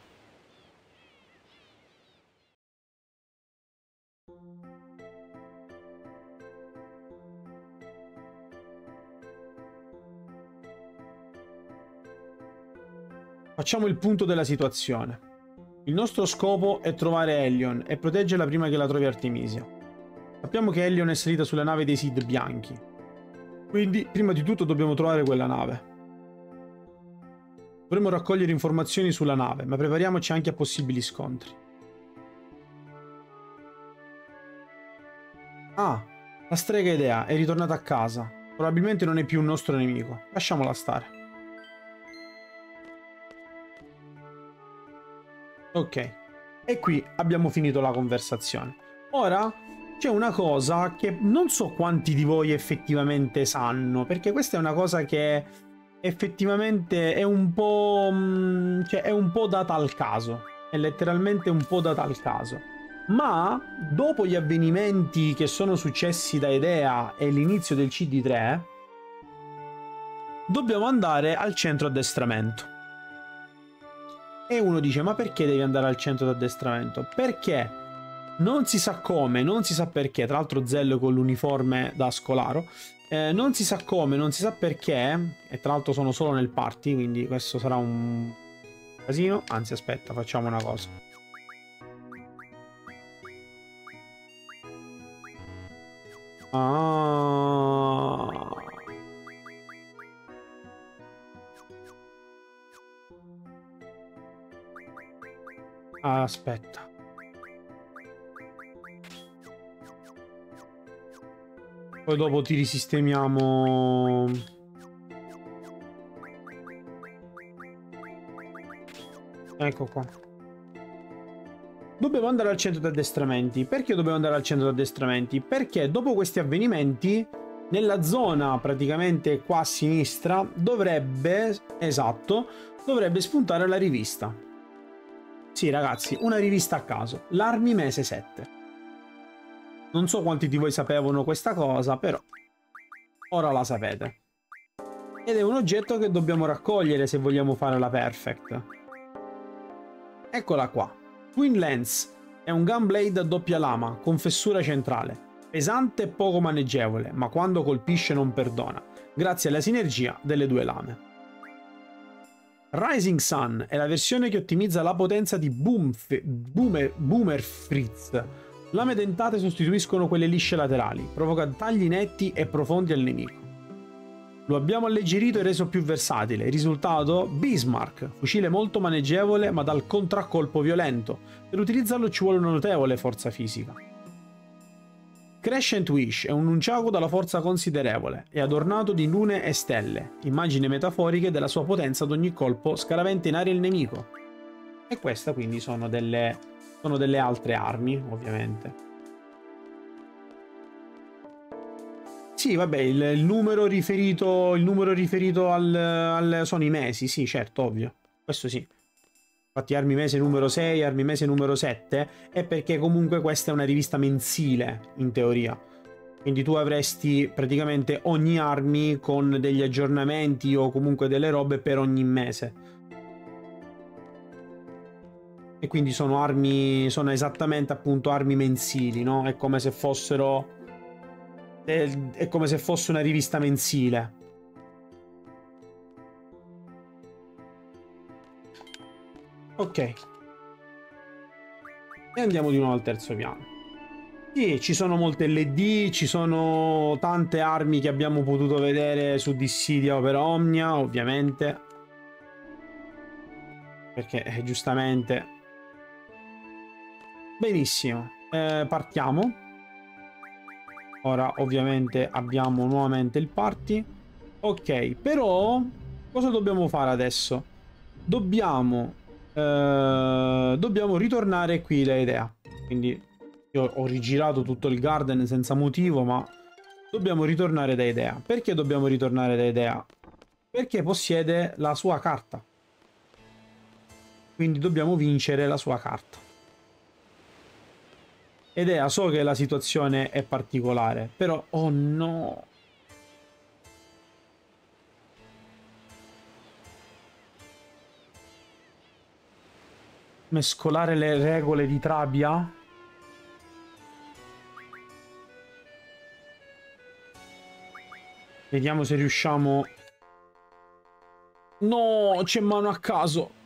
S1: Facciamo il punto della situazione. Il nostro scopo è trovare Hellion e proteggerla prima che la trovi Artemisia. Sappiamo che Ellion è salita sulla nave dei Sid bianchi. Quindi, prima di tutto, dobbiamo trovare quella nave. Dovremmo raccogliere informazioni sulla nave, ma prepariamoci anche a possibili scontri. Ah, la strega Idea è ritornata a casa. Probabilmente non è più un nostro nemico. Lasciamola stare. Ok. E qui abbiamo finito la conversazione. Ora c'è una cosa che non so quanti di voi effettivamente sanno, perché questa è una cosa che effettivamente è un po'... cioè è un po' data al caso. È letteralmente un po' data al caso. Ma dopo gli avvenimenti che sono successi da Idea e l'inizio del CD3, dobbiamo andare al centro addestramento. E uno dice: ma perché devi andare al centro d'addestramento? Perché non si sa come, non si sa perché, tra l'altro Zell con l'uniforme da scolaro, non si sa come, non si sa perché, e tra l'altro sono solo nel party, quindi questo sarà un casino. Anzi, aspetta, facciamo una cosa. Aspetta. Poi dopo ti risistemiamo. Ecco qua. Dobbiamo andare al centro di addestramenti. Perché dobbiamo andare al centro di addestramenti? Perché dopo questi avvenimenti, nella zona praticamente qua a sinistra, dovrebbe, esatto, dovrebbe spuntare la rivista. Sì, ragazzi, una rivista a caso. L'Army Mese 7. Non so quanti di voi sapevano questa cosa, però ora la sapete. Ed è un oggetto che dobbiamo raccogliere se vogliamo fare la Perfect. Eccola qua. Twin Lens è un gunblade a doppia lama con fessura centrale, pesante e poco maneggevole, ma quando colpisce non perdona, grazie alla sinergia delle due lame. Rising Sun è la versione che ottimizza la potenza di Boomer Fritz. Lame dentate sostituiscono quelle lisce laterali, provoca tagli netti e profondi al nemico. Lo abbiamo alleggerito e reso più versatile. Risultato? Bismarck, fucile molto maneggevole ma dal contraccolpo violento. Per utilizzarlo ci vuole una notevole forza fisica. Crescent Wish è un nunchaku dalla forza considerevole, è adornato di lune e stelle, immagini metaforiche della sua potenza ad ogni colpo scaraventa in aria il nemico. E queste quindi sono delle altre armi, ovviamente. Sì, vabbè, il numero riferito sono i mesi, sì, certo, ovvio. Questo sì. Infatti armi mese numero 6, armi mese numero 7, è perché comunque questa è una rivista mensile, in teoria. Quindi tu avresti praticamente ogni armi con degli aggiornamenti o comunque delle robe per ogni mese. E quindi sono armi, sono esattamente appunto armi mensili, no? È come se fossero... È come se fosse una rivista mensile. Ok. E andiamo di nuovo al terzo piano. Sì, ci sono molte LED, ci sono tante armi che abbiamo potuto vedere su Dissidia Opera Omnia, ovviamente. Perché, giustamente... Benissimo. Partiamo. Ora ovviamente abbiamo nuovamente il party. Ok, però cosa dobbiamo fare adesso? Dobbiamo ritornare qui da Idea. Quindi io ho rigirato tutto il garden senza motivo, ma dobbiamo ritornare da Idea. Perché dobbiamo ritornare da Idea? Perché possiede la sua carta. Quindi dobbiamo vincere la sua carta. Idea, so che la situazione è particolare, però... Oh no! Mescolare le regole di Trabia? Vediamo se riusciamo... No! C'è mano a caso!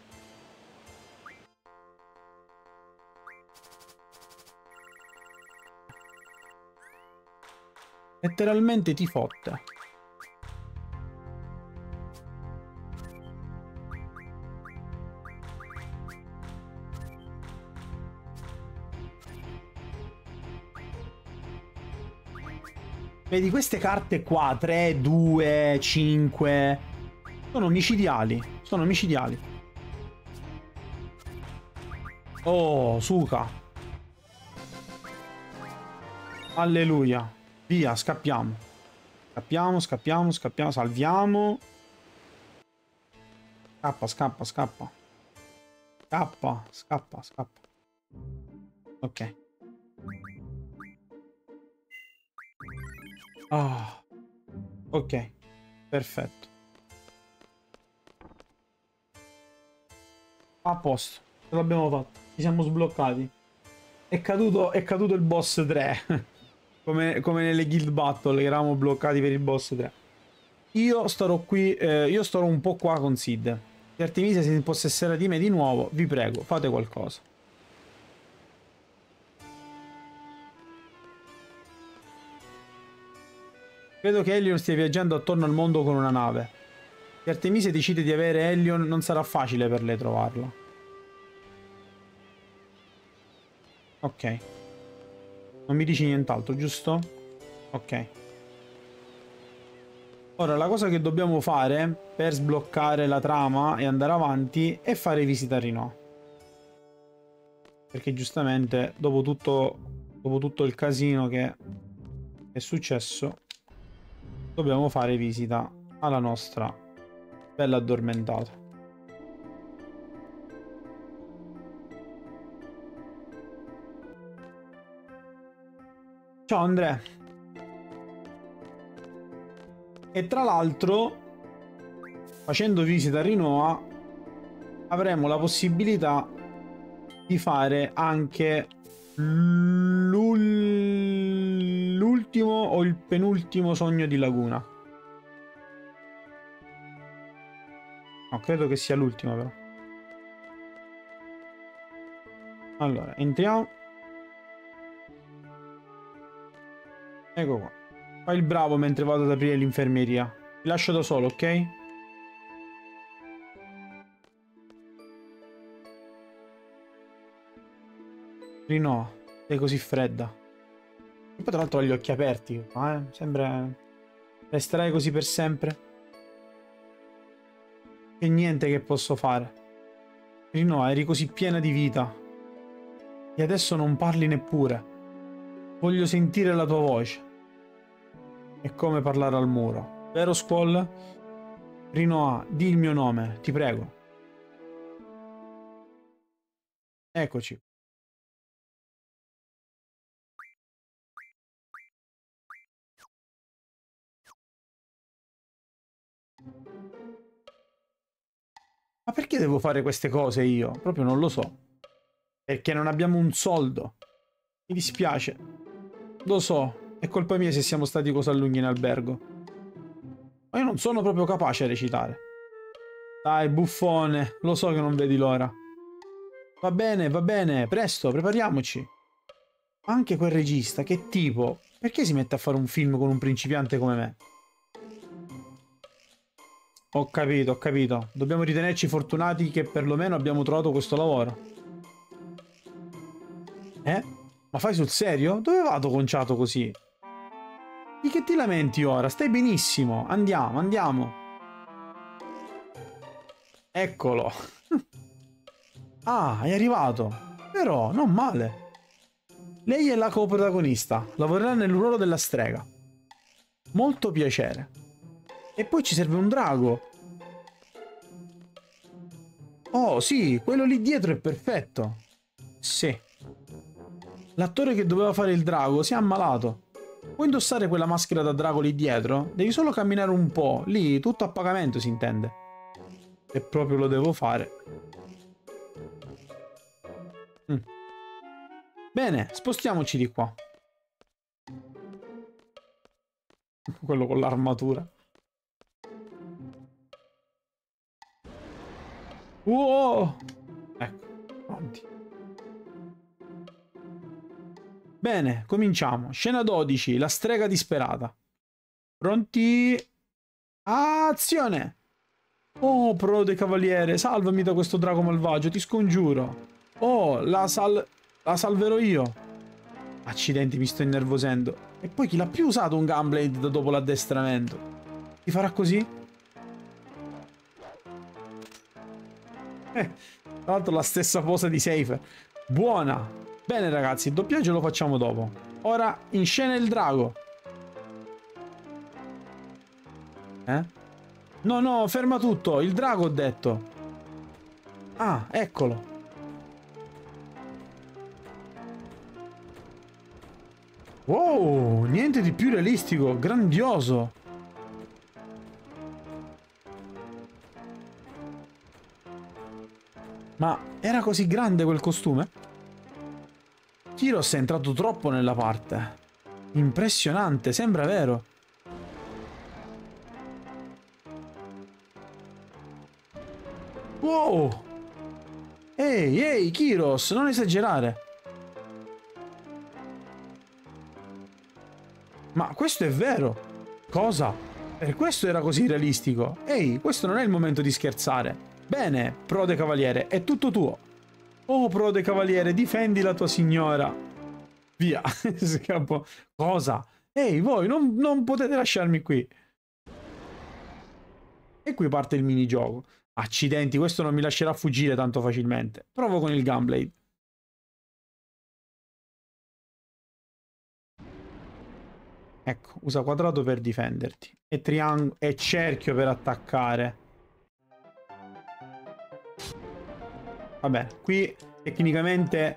S1: Letteralmente ti fotte. Vedi, queste carte qua, 3, 2, 5, sono micidiali. Sono micidiali. Oh, Suka. Alleluia. Via, scappiamo. Scappiamo, scappiamo, scappiamo, salviamo. Scappa, scappa, scappa. Scappa, scappa, scappa. Ok. Ah, ok. Perfetto. A posto. Ce l'abbiamo fatto. Ci siamo sbloccati. È caduto il boss 3. come nelle guild battle che eravamo bloccati per il boss 3. Io starò qui. Io starò un po' qua con Sid. Se Artemisia si impossesserà di me di nuovo, vi prego, fate qualcosa. Credo che Ellion stia viaggiando attorno al mondo con una nave. Se Artemisia decide di avere Ellion, non sarà facile per lei trovarlo. Ok. Non mi dici nient'altro, giusto? Ok. Ora, la cosa che dobbiamo fare per sbloccare la trama e andare avanti è fare visita a Rinoa. Perché giustamente, dopo tutto il casino che è successo, dobbiamo fare visita alla nostra bella addormentata. Ciao Andrea. E tra l'altro, facendo visita a Rinoa, avremo la possibilità di fare anche l'ultimo o il penultimo sogno di Laguna. No, credo che sia l'ultimo però. Allora, entriamo. Ecco qua. Fai il bravo mentre vado ad aprire l'infermeria. Ti lascio da solo, ok? Rinoa, sei così fredda. E poi tra l'altro ho gli occhi aperti. Sembra... Resterai così per sempre? C'è niente che posso fare. Rinoa, eri così piena di vita. E adesso non parli neppure. Voglio sentire la tua voce. È come parlare al muro. Vero, Squall? Rinoa, di il mio nome, ti prego. Eccoci. Ma perché devo fare queste cose io? Proprio non lo so. Perché non abbiamo un soldo. Mi dispiace. Lo so, è colpa mia se siamo stati così a lungo in albergo. Ma io non sono proprio capace a recitare. Dai, buffone, lo so che non vedi l'ora. Va bene, presto, prepariamoci. Anche quel regista, che tipo? Perché si mette a fare un film con un principiante come me? Ho capito, ho capito. Dobbiamo ritenerci fortunati che perlomeno abbiamo trovato questo lavoro. Eh? Ma fai sul serio? Dove vado conciato così? Di che ti lamenti ora? Stai benissimo. Andiamo, andiamo. Eccolo. Ah, è arrivato. Però, non male. Lei è la coprotagonista. Lavorerà nel ruolo della strega. Molto piacere. E poi ci serve un drago. Oh, sì, quello lì dietro è perfetto. Sì. L'attore che doveva fare il drago si è ammalato. Puoi indossare quella maschera da drago lì dietro? Devi solo camminare un po'. Lì, tutto a pagamento, si intende. E proprio lo devo fare. Bene, spostiamoci di qua. Quello con l'armatura. Wow! Ecco, pronti. Bene, cominciamo. Scena 12, la strega disperata. Pronti? Azione! Oh, prode cavaliere, salvami da questo drago malvagio, ti scongiuro. Oh, la salverò io. Accidenti, mi sto innervosendo. E poi chi l'ha più usato un Gunblade dopo l'addestramento? Ti farà così? Tra l'altro la stessa posa di Seifer. Buona. Bene ragazzi, il doppiaggio lo facciamo dopo. Ora in scena il drago. No, no, ferma tutto. Il drago ho detto. Ah, eccolo. Wow, niente di più realistico. Grandioso. Ma era così grande quel costume? Kyros è entrato troppo nella parte. Impressionante, sembra vero. Wow! Ehi, ehi, Kyros, non esagerare. Ma questo è vero. Cosa? Per questo era così realistico. Ehi, questo non è il momento di scherzare. Bene, prode cavaliere, è tutto tuo. Oh, prode cavaliere, difendi la tua signora. Via. Scappo. Cosa? Ehi, voi non potete lasciarmi qui. E qui parte il minigioco. Accidenti, questo non mi lascerà fuggire tanto facilmente. Provo con il Gunblade. Ecco, usa quadrato per difenderti. E triangolo e cerchio per attaccare. Vabbè, qui tecnicamente...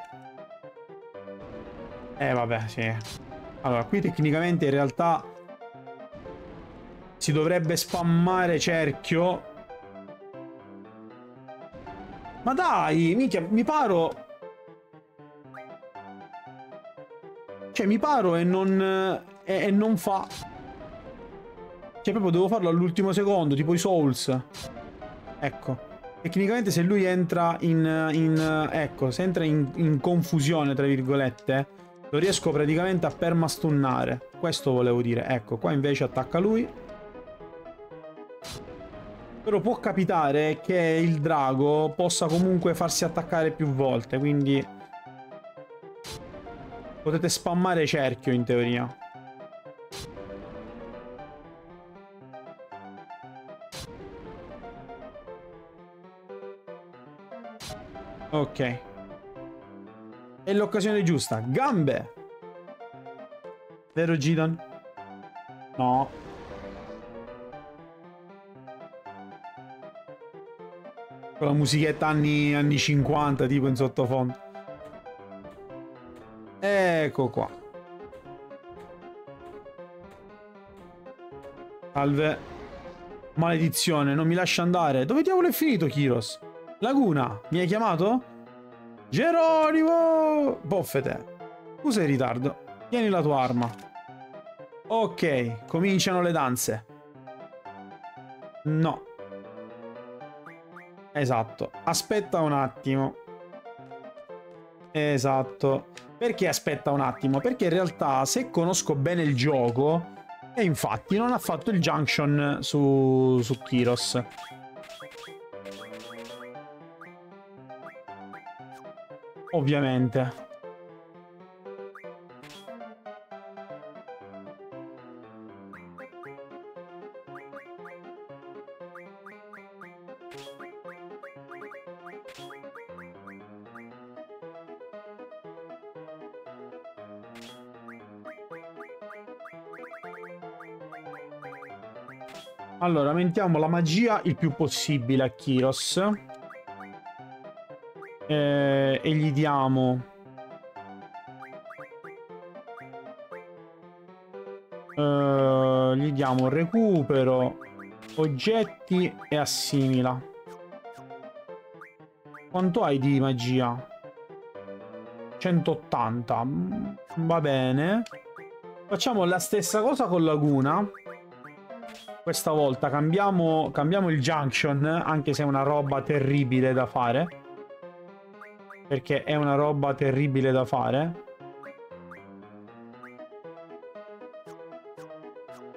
S1: vabbè, sì. Allora, qui tecnicamente in realtà si dovrebbe spammare cerchio. Ma dai, minchia, mi paro... Cioè, mi paro e non fa... Cioè, proprio devo farlo all'ultimo secondo, tipo i Souls. Ecco. Tecnicamente se lui entra ecco, se entra in confusione, tra virgolette, lo riesco praticamente a permastunnare. Questo volevo dire. Ecco, qua invece attacca lui. Però può capitare che il drago possa comunque farsi attaccare più volte, quindi potete spammare cerchio in teoria. Ok. È l'occasione giusta. Gambe! Vero Gideon? No. Con la musichetta anni 50 tipo in sottofondo. Ecco qua. Salve. Maledizione, non mi lascia andare. Dove diavolo è finito Kyros? Laguna, mi hai chiamato? Geronimo! Boffete. Tu sei in ritardo. Tieni la tua arma. Ok, cominciano le danze. No. Esatto. Aspetta un attimo. Esatto. Perché aspetta un attimo? Perché in realtà, se conosco bene il gioco, e infatti non ha fatto il junction su Kyros. Ovviamente. Allora, aumentiamo la magia il più possibile a Kyros. E gli diamo... gli diamo recupero, oggetti e assimila. Quanto hai di magia? 180. Va bene. Facciamo la stessa cosa con Laguna. Questa volta cambiamo il junction, anche se è una roba terribile da fare. Perché è una roba terribile da fare.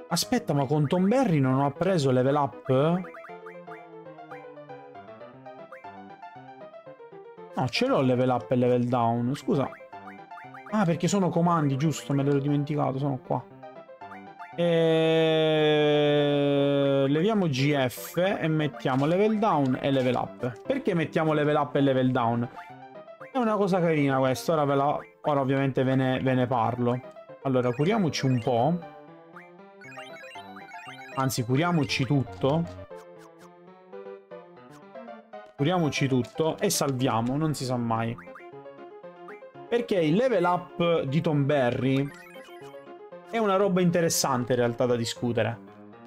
S1: Aspetta, ma con Tonberry non ho preso level up? No, ce l'ho level up e level down, scusa. Ah, perché sono comandi, giusto, me l'ero dimenticato, sono qua. Leviamo GF e mettiamo level down e level up. Perché mettiamo level up e level down? È una cosa carina questa, ora ovviamente ve ne parlo. Allora, curiamoci un po'. Anzi, curiamoci tutto. Curiamoci tutto e salviamo, non si sa mai. Perché il level up di Tonberry è una roba interessante in realtà da discutere.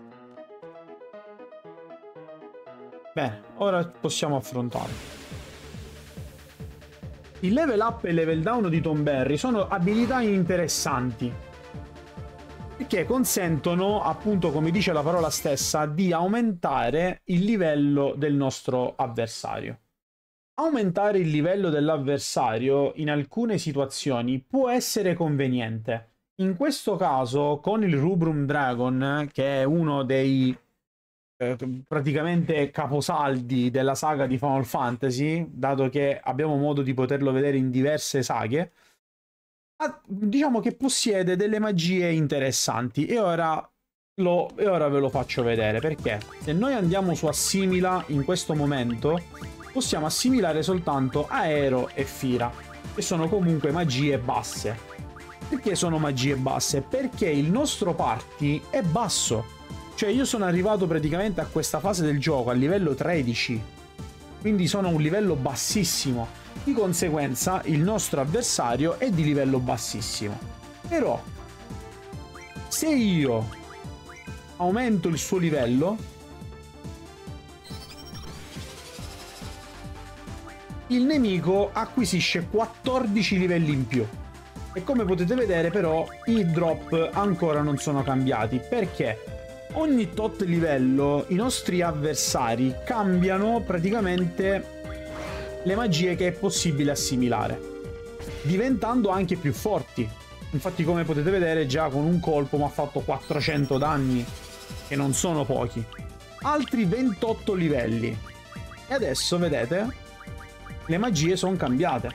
S1: Bene, ora possiamo affrontare. Il level up e il level down di Tonberry sono abilità interessanti, perché consentono, appunto, come dice la parola stessa, di aumentare il livello del nostro avversario. Aumentare il livello dell'avversario in alcune situazioni può essere conveniente. In questo caso, con il Rubrum Dragon, che è uno dei praticamente caposaldi della saga di Final Fantasy, dato che abbiamo modo di poterlo vedere in diverse saghe, diciamo che possiede delle magie interessanti e ora ve lo faccio vedere, perché se noi andiamo su Assimila in questo momento possiamo assimilare soltanto Aero e Fira, che sono comunque magie basse. Perché sono magie basse? Perché il nostro party è basso, cioè io sono arrivato praticamente a questa fase del gioco a livello 13, quindi sono a un livello bassissimo. Di conseguenza il nostro avversario è di livello bassissimo. Però se io aumento il suo livello, il nemico acquisisce 14 livelli in più. E come potete vedere però i drop ancora non sono cambiati, perché ogni tot livello i nostri avversari cambiano praticamente le magie che è possibile assimilare, diventando anche più forti. Infatti, come potete vedere, già con un colpo mi ha fatto 400 danni, che non sono pochi. Altri 28 livelli. E adesso, vedete, le magie sono cambiate.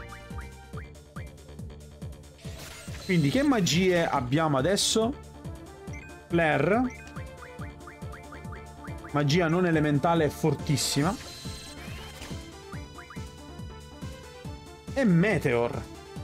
S1: Quindi che magie abbiamo adesso? Flare. Magia non elementale fortissima. E Meteor,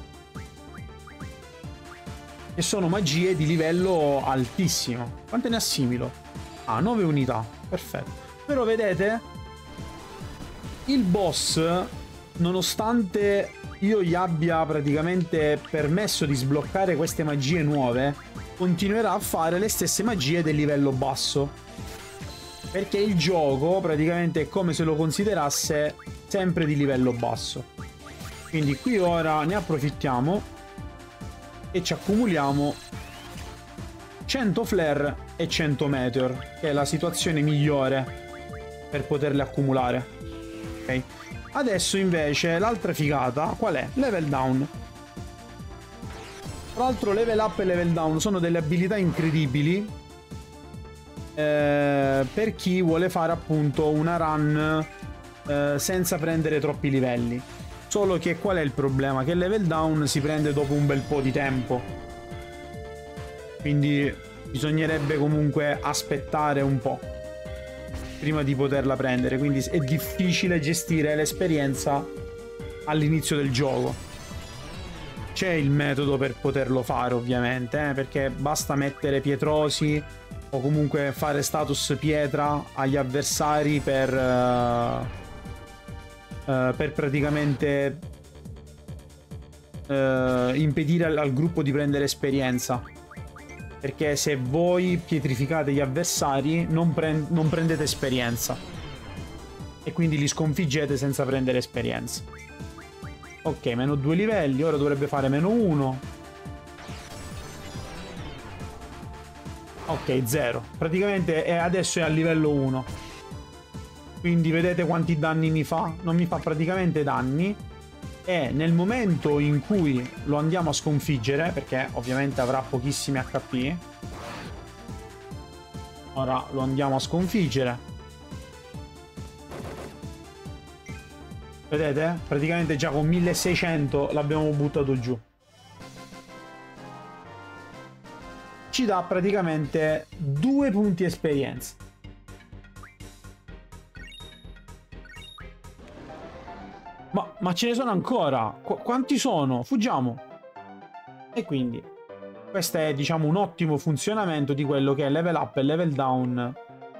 S1: che sono magie di livello altissimo. Quante ne assimilo? Ah, 9 unità, perfetto. Però vedete, il boss, nonostante io gli abbia praticamente permesso di sbloccare queste magie nuove, continuerà a fare le stesse magie del livello basso, perché il gioco praticamente è come se lo considerasse sempre di livello basso. Quindi qui ora ne approfittiamo e ci accumuliamo 100 flare e 100 meteor, che è la situazione migliore per poterle accumulare. Ok? Adesso invece l'altra figata qual è? Level down. Tra l'altro level up e level down sono delle abilità incredibili per chi vuole fare appunto una run senza prendere troppi livelli. Solo che qual è il problema? Che il level down si prende dopo un bel po' di tempo, quindi bisognerebbe comunque aspettare un po' prima di poterla prendere, quindi è difficile gestire l'esperienza all'inizio del gioco. C'è il metodo per poterlo fare ovviamente, perché basta mettere pietrosi o comunque fare status pietra agli avversari per praticamente impedire al gruppo di prendere esperienza, perché se voi pietrificate gli avversari non prendete esperienza e quindi li sconfiggete senza prendere esperienza. Ok, meno 2 livelli, ora dovrebbe fare meno 1. Ok, 0. Praticamente adesso è a livello 1. Quindi vedete quanti danni mi fa? Non mi fa praticamente danni. E nel momento in cui lo andiamo a sconfiggere, perché ovviamente avrà pochissimi HP, Ora lo andiamo a sconfiggere. Vedete? Praticamente già con 1600 l'abbiamo buttato giù. Ci dà praticamente 2 punti esperienza. Ma ce ne sono ancora? Quanti sono? Fuggiamo. E quindi questo è, diciamo, un ottimo funzionamento di quello che è level up e level down.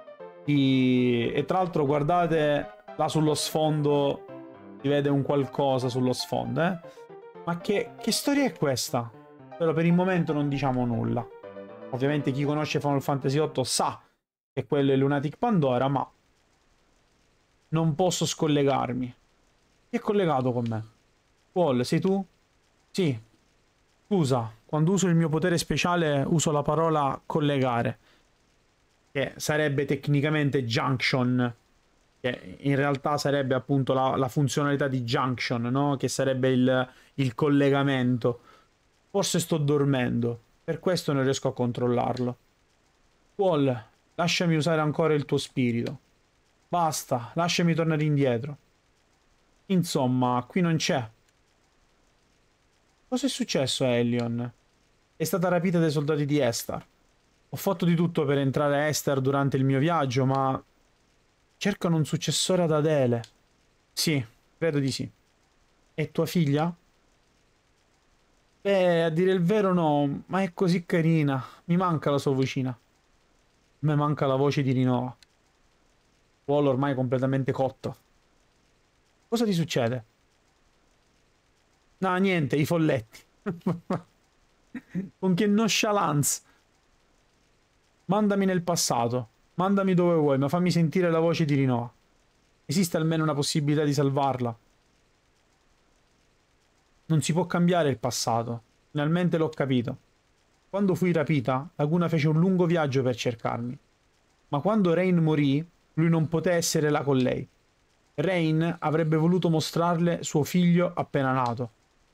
S1: E tra l'altro guardate là sullo sfondo, si vede un qualcosa sullo sfondo, eh? Ma che storia è questa? Però per il momento non diciamo nulla. Ovviamente chi conosce Final Fantasy VIII sa che quello è Lunatic Pandora, ma non posso scollegarmi. Chi è collegato con me? Paul, sei tu? Sì. Scusa, quando uso il mio potere speciale uso la parola collegare, che sarebbe tecnicamente junction, che in realtà sarebbe appunto la funzionalità di junction, no? Che sarebbe il collegamento. Forse sto dormendo, per questo non riesco a controllarlo. Paul, lasciami usare ancora il tuo spirito. Basta, lasciami tornare indietro. Insomma, qui non c'è. Cosa è successo a Elion? È stata rapita dai soldati di Estar. Ho fatto di tutto per entrare a Estar durante il mio viaggio, ma cercano un successore ad Adele. Sì, credo di sì. E tua figlia? Beh, a dire il vero no, ma è così carina. Mi manca la sua vocina. A me manca la voce di Rinoa. Paul ormai è completamente cotto. Cosa ti succede? No, niente, i folletti. Con che nonchalance. Mandami nel passato. Mandami dove vuoi, ma fammi sentire la voce di Rinoa. Esiste almeno una possibilità di salvarla? Non si può cambiare il passato. Finalmente l'ho capito. Quando fui rapita, Laguna fece un lungo viaggio per cercarmi. Ma quando Rain morì, lui non poté essere là con lei. Rain avrebbe voluto mostrarle suo figlio appena nato.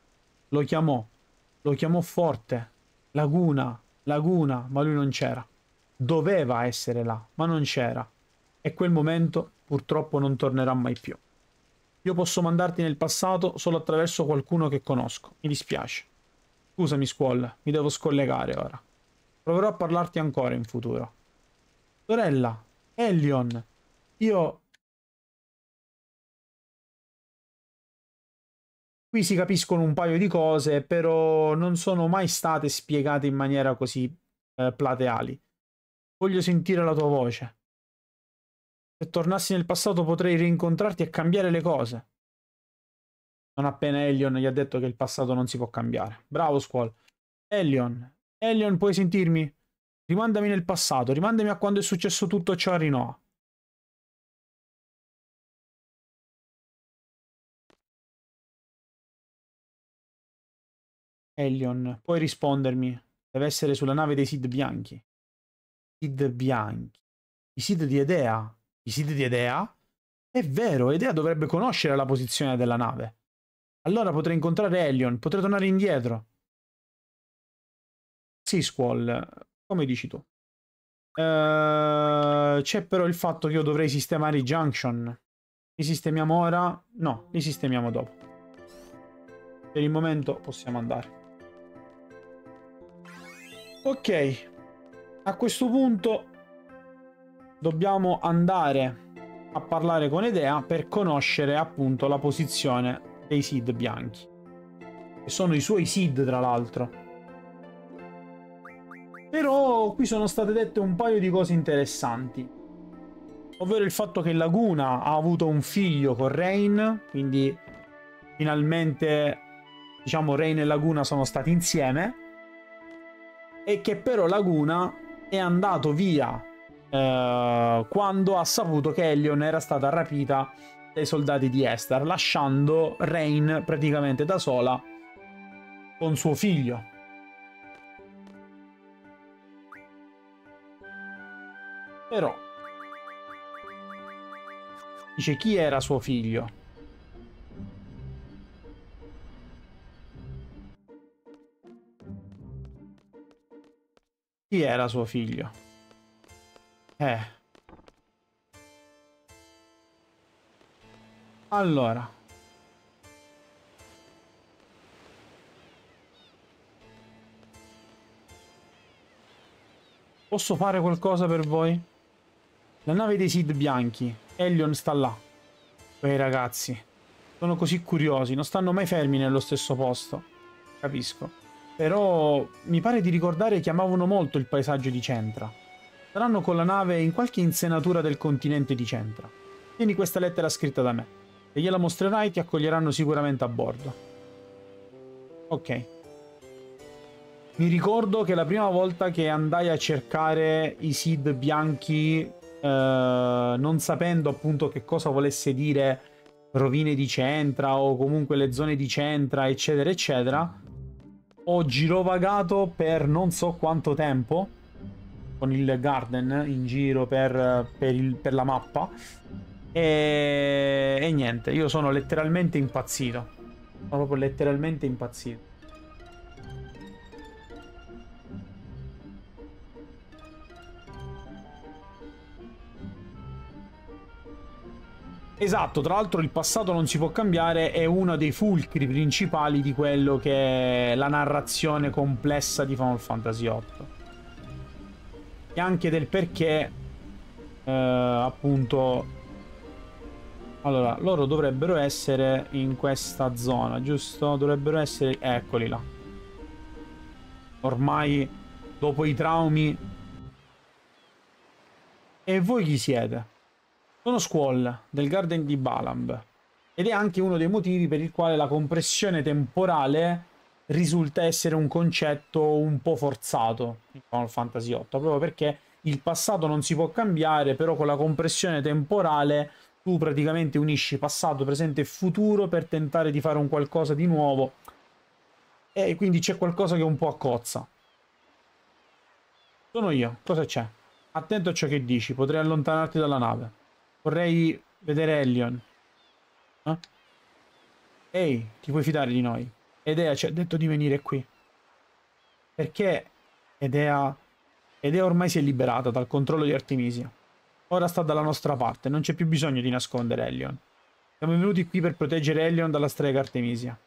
S1: Lo chiamò forte. Laguna, Laguna, ma lui non c'era. Doveva essere là, ma non c'era. E quel momento purtroppo non tornerà mai più. Io posso mandarti nel passato solo attraverso qualcuno che conosco. Mi dispiace. Scusami, Squall, mi devo scollegare ora. Proverò a parlarti ancora in futuro. Sorella, Elion, io... Qui si capiscono un paio di cose, però non sono mai state spiegate in maniera così plateali. Voglio sentire la tua voce. Se tornassi nel passato potrei rincontrarti e cambiare le cose. Non appena Elion gli ha detto che il passato non si può cambiare. Bravo, Squall. Elion, Elion, puoi sentirmi? Rimandami nel passato, rimandami a quando è successo tutto ciò a Rinoa. Elion, puoi rispondermi? Deve essere sulla nave dei Sid bianchi. Sid bianchi. I Sid di Edea? I Sid di Edea? È vero, Edea dovrebbe conoscere la posizione della nave. Allora potrei incontrare Elion, potrei tornare indietro. Sì, Squall, come dici tu. C'è però il fatto che io dovrei sistemare i junction. Li sistemiamo ora? No, li sistemiamo dopo. Per il momento possiamo andare. Ok, a questo punto dobbiamo andare a parlare con Edea per conoscere appunto la posizione dei Sid bianchi. Che sono i suoi Sid, tra l'altro. Però qui sono state dette un paio di cose interessanti. Ovvero il fatto che Laguna ha avuto un figlio con Rain, quindi finalmente, diciamo, Rain e Laguna sono stati insieme, e che però Laguna è andato via quando ha saputo che Elion era stata rapita dai soldati di Estar, lasciando Rain praticamente da sola con suo figlio. Però dice chi era suo figlio. Chi era suo figlio? Allora. Posso fare qualcosa per voi? La nave dei Sid bianchi. Elyon sta là. Quei ragazzi. Sono così curiosi, non stanno mai fermi nello stesso posto. Capisco. Però mi pare di ricordare che amavano molto il paesaggio di Centra. Saranno con la nave in qualche insenatura del continente di Centra. Tieni questa lettera scritta da me. Se gliela mostrerai ti accoglieranno sicuramente a bordo. Ok. Mi ricordo che la prima volta che andai a cercare i Sid bianchi, non sapendo appunto che cosa volesse dire rovine di Centra o comunque le zone di Centra, eccetera, eccetera, ho girovagato per non so quanto tempo con il Garden in giro per la mappa e niente, io sono letteralmente impazzito. Sono proprio letteralmente impazzito. Esatto, tra l'altro il passato non si può cambiare, è uno dei fulcri principali di quello che è la narrazione complessa di Final Fantasy VIII. E anche del perché, appunto... Allora, loro dovrebbero essere in questa zona, giusto? Dovrebbero essere... Eccoli là. Ormai, dopo i traumi... E voi chi siete? Sono Squall, del Garden di Balamb, ed è anche uno dei motivi per il quale la compressione temporale risulta essere un concetto un po' forzato in Final Fantasy VIII, proprio perché il passato non si può cambiare, però con la compressione temporale tu praticamente unisci passato, presente e futuro per tentare di fare un qualcosa di nuovo, e quindi c'è qualcosa che un po' accozza. Sono io, cosa c'è? Attento a ciò che dici, potrei allontanarti dalla nave. Vorrei vedere Elyon. Eh? Ehi, ti puoi fidare di noi? Edea ci ha detto di venire qui. Perché Edea ormai si è liberata dal controllo di Artemisia. Ora sta dalla nostra parte, non c'è più bisogno di nascondere Elyon. Siamo venuti qui per proteggere Elyon dalla strega Artemisia.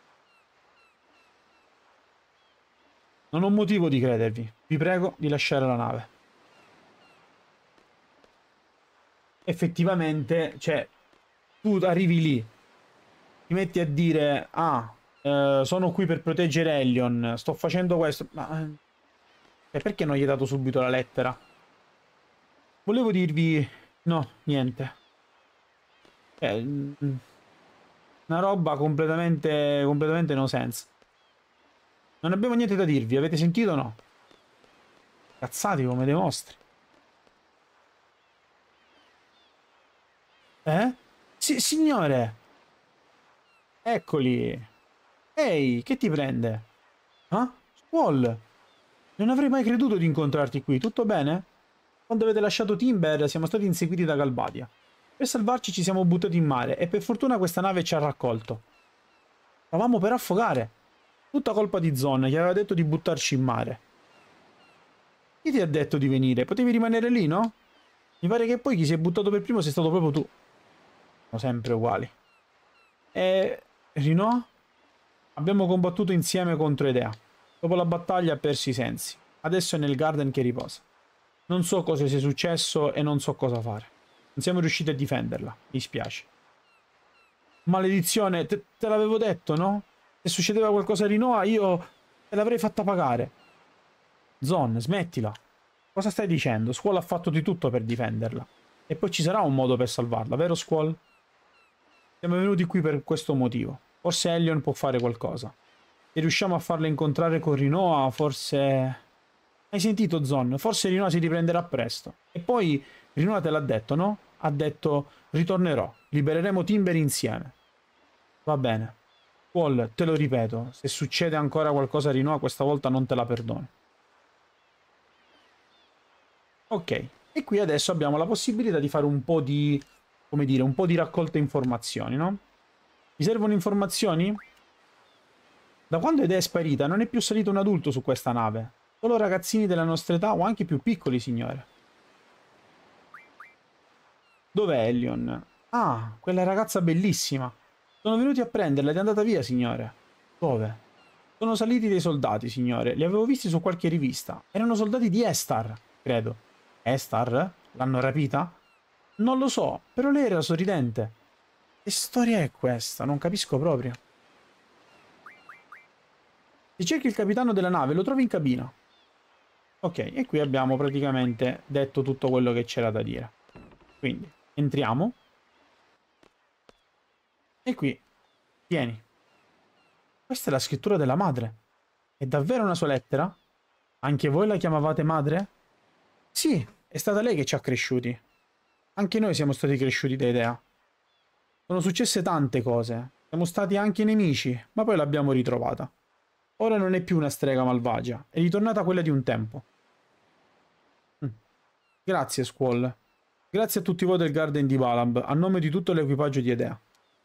S1: Non ho motivo di credervi. Vi prego di lasciare la nave. Effettivamente, cioè, tu arrivi lì, ti metti a dire, sono qui per proteggere Elyon, sto facendo questo, ma perché non gli hai dato subito la lettera? Volevo dirvi, no, niente. Una roba completamente no sense. Non abbiamo niente da dirvi, avete sentito o no? Cazzati come dei mostri. Sì, signore! Eccoli! Ehi, che ti prende? Ah? Squall! Non avrei mai creduto di incontrarti qui, tutto bene? Quando avete lasciato Timber siamo stati inseguiti da Galbadia. Per salvarci ci siamo buttati in mare e per fortuna questa nave ci ha raccolto. Stavamo per affogare. Tutta colpa di Zon, che aveva detto di buttarci in mare. Chi ti ha detto di venire? Potevi rimanere lì, no? Mi pare che poi chi si è buttato per primo sei stato proprio tu. Sono sempre uguali. E... Rino? Abbiamo combattuto insieme contro Edea. Dopo la battaglia ha perso i sensi. Adesso è nel Garden che riposa. Non so cosa sia successo e non so cosa fare. Non siamo riusciti a difenderla. Mi spiace. Maledizione, te l'avevo detto, no? Se succedeva qualcosa a Rinoa, io te l'avrei fatta pagare. Zon, smettila. Cosa stai dicendo? Squall ha fatto di tutto per difenderla. E poi ci sarà un modo per salvarla, vero Squall? Siamo venuti qui per questo motivo. Forse Elyon può fare qualcosa. Se riusciamo a farla incontrare con Rinoa, forse... Hai sentito, Zon? Forse Rinoa si riprenderà presto. E poi Rinoa te l'ha detto, no? Ha detto, ritornerò. Libereremo Timber insieme. Va bene. Squall, te lo ripeto, se succede ancora qualcosa a Rinoa, questa volta non te la perdono. Ok. E qui adesso abbiamo la possibilità di fare un po' di... come dire, un po' di raccolta informazioni, no? Mi servono informazioni? Da quando Edea è sparita non è più salito un adulto su questa nave. Solo ragazzini della nostra età o anche più piccoli, signore. Dov'è Elion? Ah, quella ragazza bellissima. Sono venuti a prenderla ed è andata via, signore. Dove? Sono saliti dei soldati, signore. Li avevo visti su qualche rivista. Erano soldati di Estar, credo. Estar? L'hanno rapita? Non lo so, però lei era sorridente. Che storia è questa? Non capisco proprio. Se cerchi il capitano della nave, lo trovi in cabina. Ok, e qui abbiamo praticamente detto tutto quello che c'era da dire. Quindi, entriamo. E qui, tieni. Questa è la scrittura della madre. È davvero una sua lettera? Anche voi la chiamavate madre? Sì, è stata lei che ci ha cresciuti. Anche noi siamo stati cresciuti da Idea. Sono successe tante cose. Siamo stati anche nemici, ma poi l'abbiamo ritrovata. Ora non è più una strega malvagia, è ritornata quella di un tempo. Grazie, Squall. Grazie a tutti voi del Garden di Balamb, a nome di tutto l'equipaggio di Idea.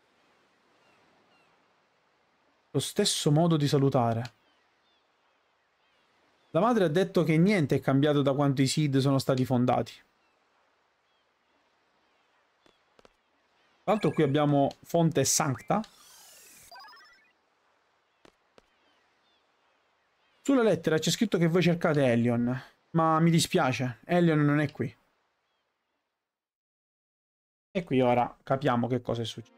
S1: Lo stesso modo di salutare. La madre ha detto che niente è cambiato da quando i Sid sono stati fondati. Tra l'altro qui abbiamo Fonte Sancta. Sulla lettera c'è scritto che voi cercate Elion, ma mi dispiace, Elion non è qui. E qui ora capiamo che cosa è successo.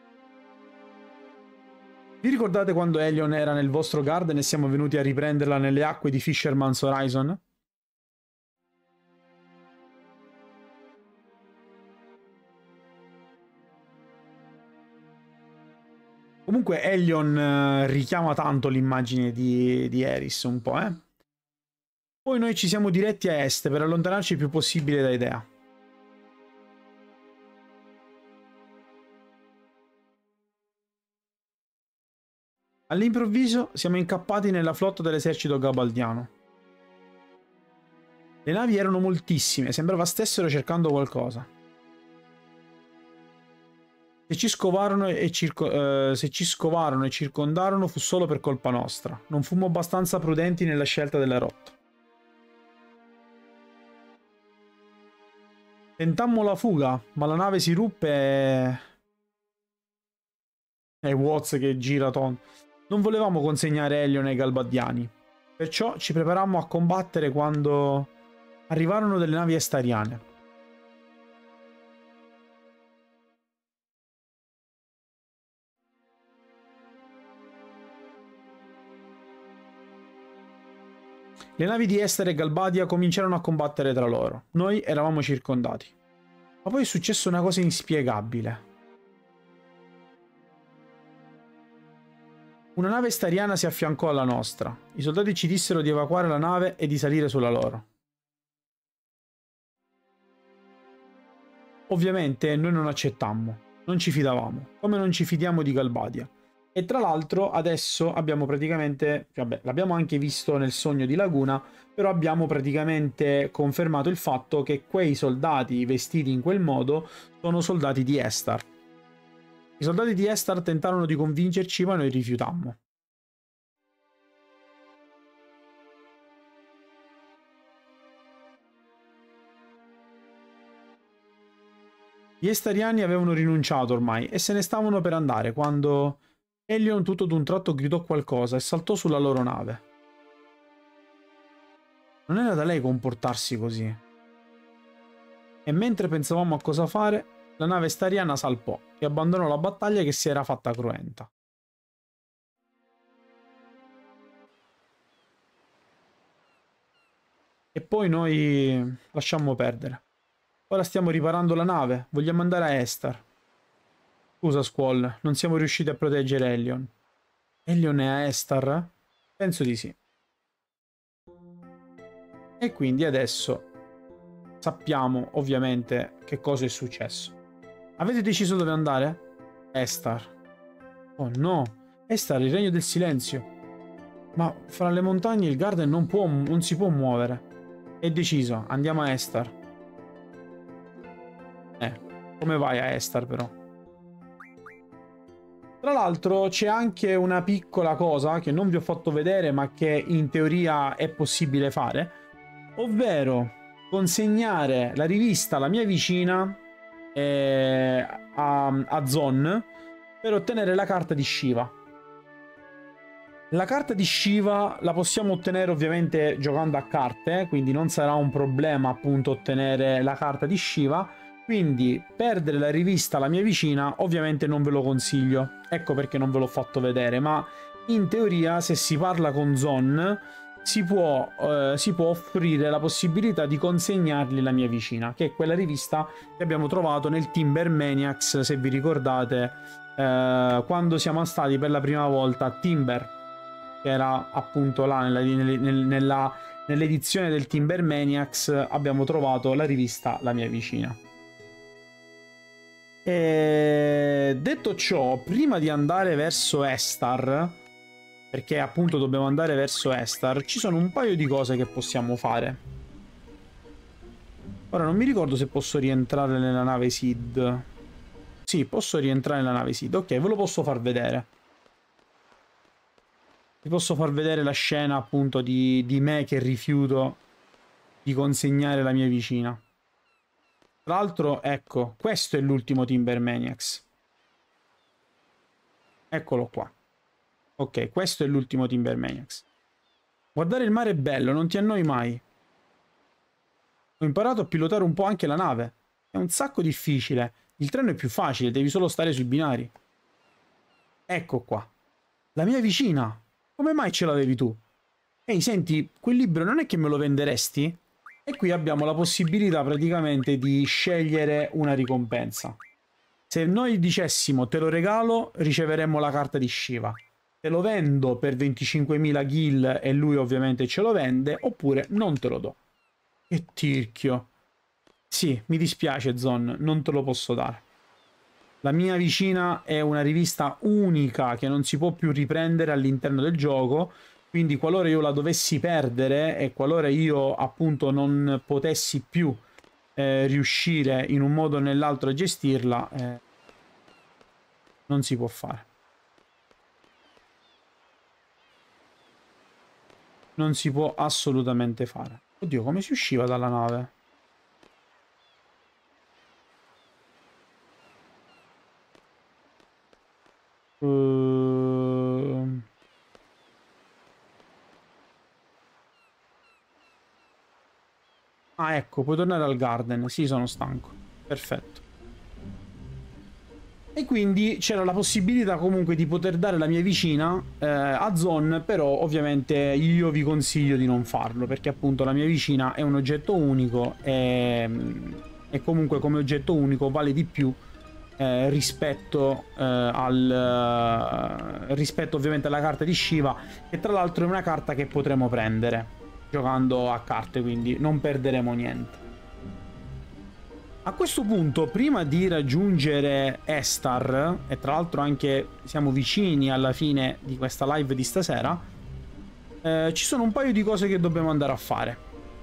S1: Vi ricordate quando Elion era nel vostro garden e siamo venuti a riprenderla nelle acque di Fisherman's Horizon? Comunque Elion richiama tanto l'immagine di Eris, un po', eh? Poi noi ci siamo diretti a est per allontanarci il più possibile da Idea. All'improvviso siamo incappati nella flotta dell'esercito gabaldiano. Le navi erano moltissime, sembrava stessero cercando qualcosa. Se ci scovarono e circondarono fu solo per colpa nostra. Non fummo abbastanza prudenti nella scelta della rotta. Tentammo la fuga, ma la nave si ruppe e... È Watts che gira tondo. Non volevamo consegnare Elion ai galbadiani. Perciò ci preparammo a combattere quando arrivarono delle navi estariane. Le navi di Ester e Galbadia cominciarono a combattere tra loro. Noi eravamo circondati. Ma poi è successa una cosa inspiegabile. Una nave estariana si affiancò alla nostra. I soldati ci dissero di evacuare la nave e di salire sulla loro. Ovviamente noi non accettammo. Non ci fidavamo. Come non ci fidiamo di Galbadia. E tra l'altro adesso abbiamo praticamente, vabbè, l'abbiamo anche visto nel sogno di Laguna, però abbiamo praticamente confermato il fatto che quei soldati vestiti in quel modo sono soldati di Estar. I soldati di Estar tentarono di convincerci, ma noi rifiutammo. Gli estariani avevano rinunciato ormai e se ne stavano per andare quando... Elion tutto d'un tratto gridò qualcosa e saltò sulla loro nave. Non era da lei comportarsi così. E mentre pensavamo a cosa fare, la nave stariana salpò e abbandonò la battaglia che si era fatta cruenta. E poi noi lasciammo perdere. Ora stiamo riparando la nave, vogliamo andare a Estar. Scusa, Squall, non siamo riusciti a proteggere Elion. Elion è a Estar? Penso di sì. E quindi adesso sappiamo ovviamente che cosa è successo. Avete deciso dove andare? Estar. Oh no, Estar, il regno del silenzio. Ma fra le montagne il Garden non si può muovere. È deciso, andiamo a Estar. Come vai a Estar però? Tra l'altro c'è anche una piccola cosa che non vi ho fatto vedere ma che in teoria è possibile fare, ovvero consegnare la rivista alla mia vicina a Zon per ottenere la carta di Shiva. La carta di Shiva la possiamo ottenere ovviamente giocando a carte, quindi non sarà un problema appunto ottenere la carta di Shiva, quindi perdere la rivista La mia vicina ovviamente non ve lo consiglio, ecco perché non ve l'ho fatto vedere, ma in teoria se si parla con Zon si può offrire la possibilità di consegnargli La mia vicina, che è quella rivista che abbiamo trovato nel Timber Maniacs, se vi ricordate, quando siamo stati per la prima volta a Timber, che era appunto là nell'edizione del Timber Maniacs abbiamo trovato la rivista La mia vicina. E detto ciò, prima di andare verso Estar, perché appunto dobbiamo andare verso Estar, ci sono un paio di cose che possiamo fare. Ora non mi ricordo se posso rientrare nella nave Sid. Sì, posso rientrare nella nave Sid. Ok, ve lo posso far vedere. Vi posso far vedere la scena appunto di me che rifiuto di consegnare la mia vicina. Tra l'altro, ecco, questo è l'ultimo Timber Maniacs. Eccolo qua. Ok, questo è l'ultimo Timber Maniacs. Guardare il mare è bello, non ti annoi mai. Ho imparato a pilotare un po' anche la nave. È un sacco difficile. Il treno è più facile, devi solo stare sui binari. Ecco qua. La mia vicina. Come mai ce l'avevi tu? Ehi, senti, quel libro non è che me lo venderesti? E qui abbiamo la possibilità praticamente di scegliere una ricompensa. Se noi dicessimo te lo regalo, riceveremmo la carta di Shiva. Te lo vendo per 25.000 gil e lui ovviamente ce lo vende, oppure non te lo do. Che tirchio. Sì, mi dispiace Zon, non te lo posso dare. La mia vicina è una rivista unica che non si può più riprendere all'interno del gioco, quindi qualora io la dovessi perdere e qualora io appunto non potessi più riuscire in un modo o nell'altro a gestirla, non si può fare. Non si può assolutamente fare. Oddio, come si usciva dalla nave? Ah, ecco, puoi tornare al garden. Sì, sono stanco. Perfetto. E quindi c'era la possibilità comunque di poter dare la mia vicina a Zon, però ovviamente io vi consiglio di non farlo, perché appunto la mia vicina è un oggetto unico e comunque come oggetto unico vale di più rispetto ovviamente alla carta di Shiva, che tra l'altro è una carta che potremo prendere giocando a carte, quindi non perderemo niente. A questo punto, prima di raggiungere Estar, e tra l'altro anche siamo vicini alla fine di questa live di stasera, ci sono un paio di cose che dobbiamo andare a fare.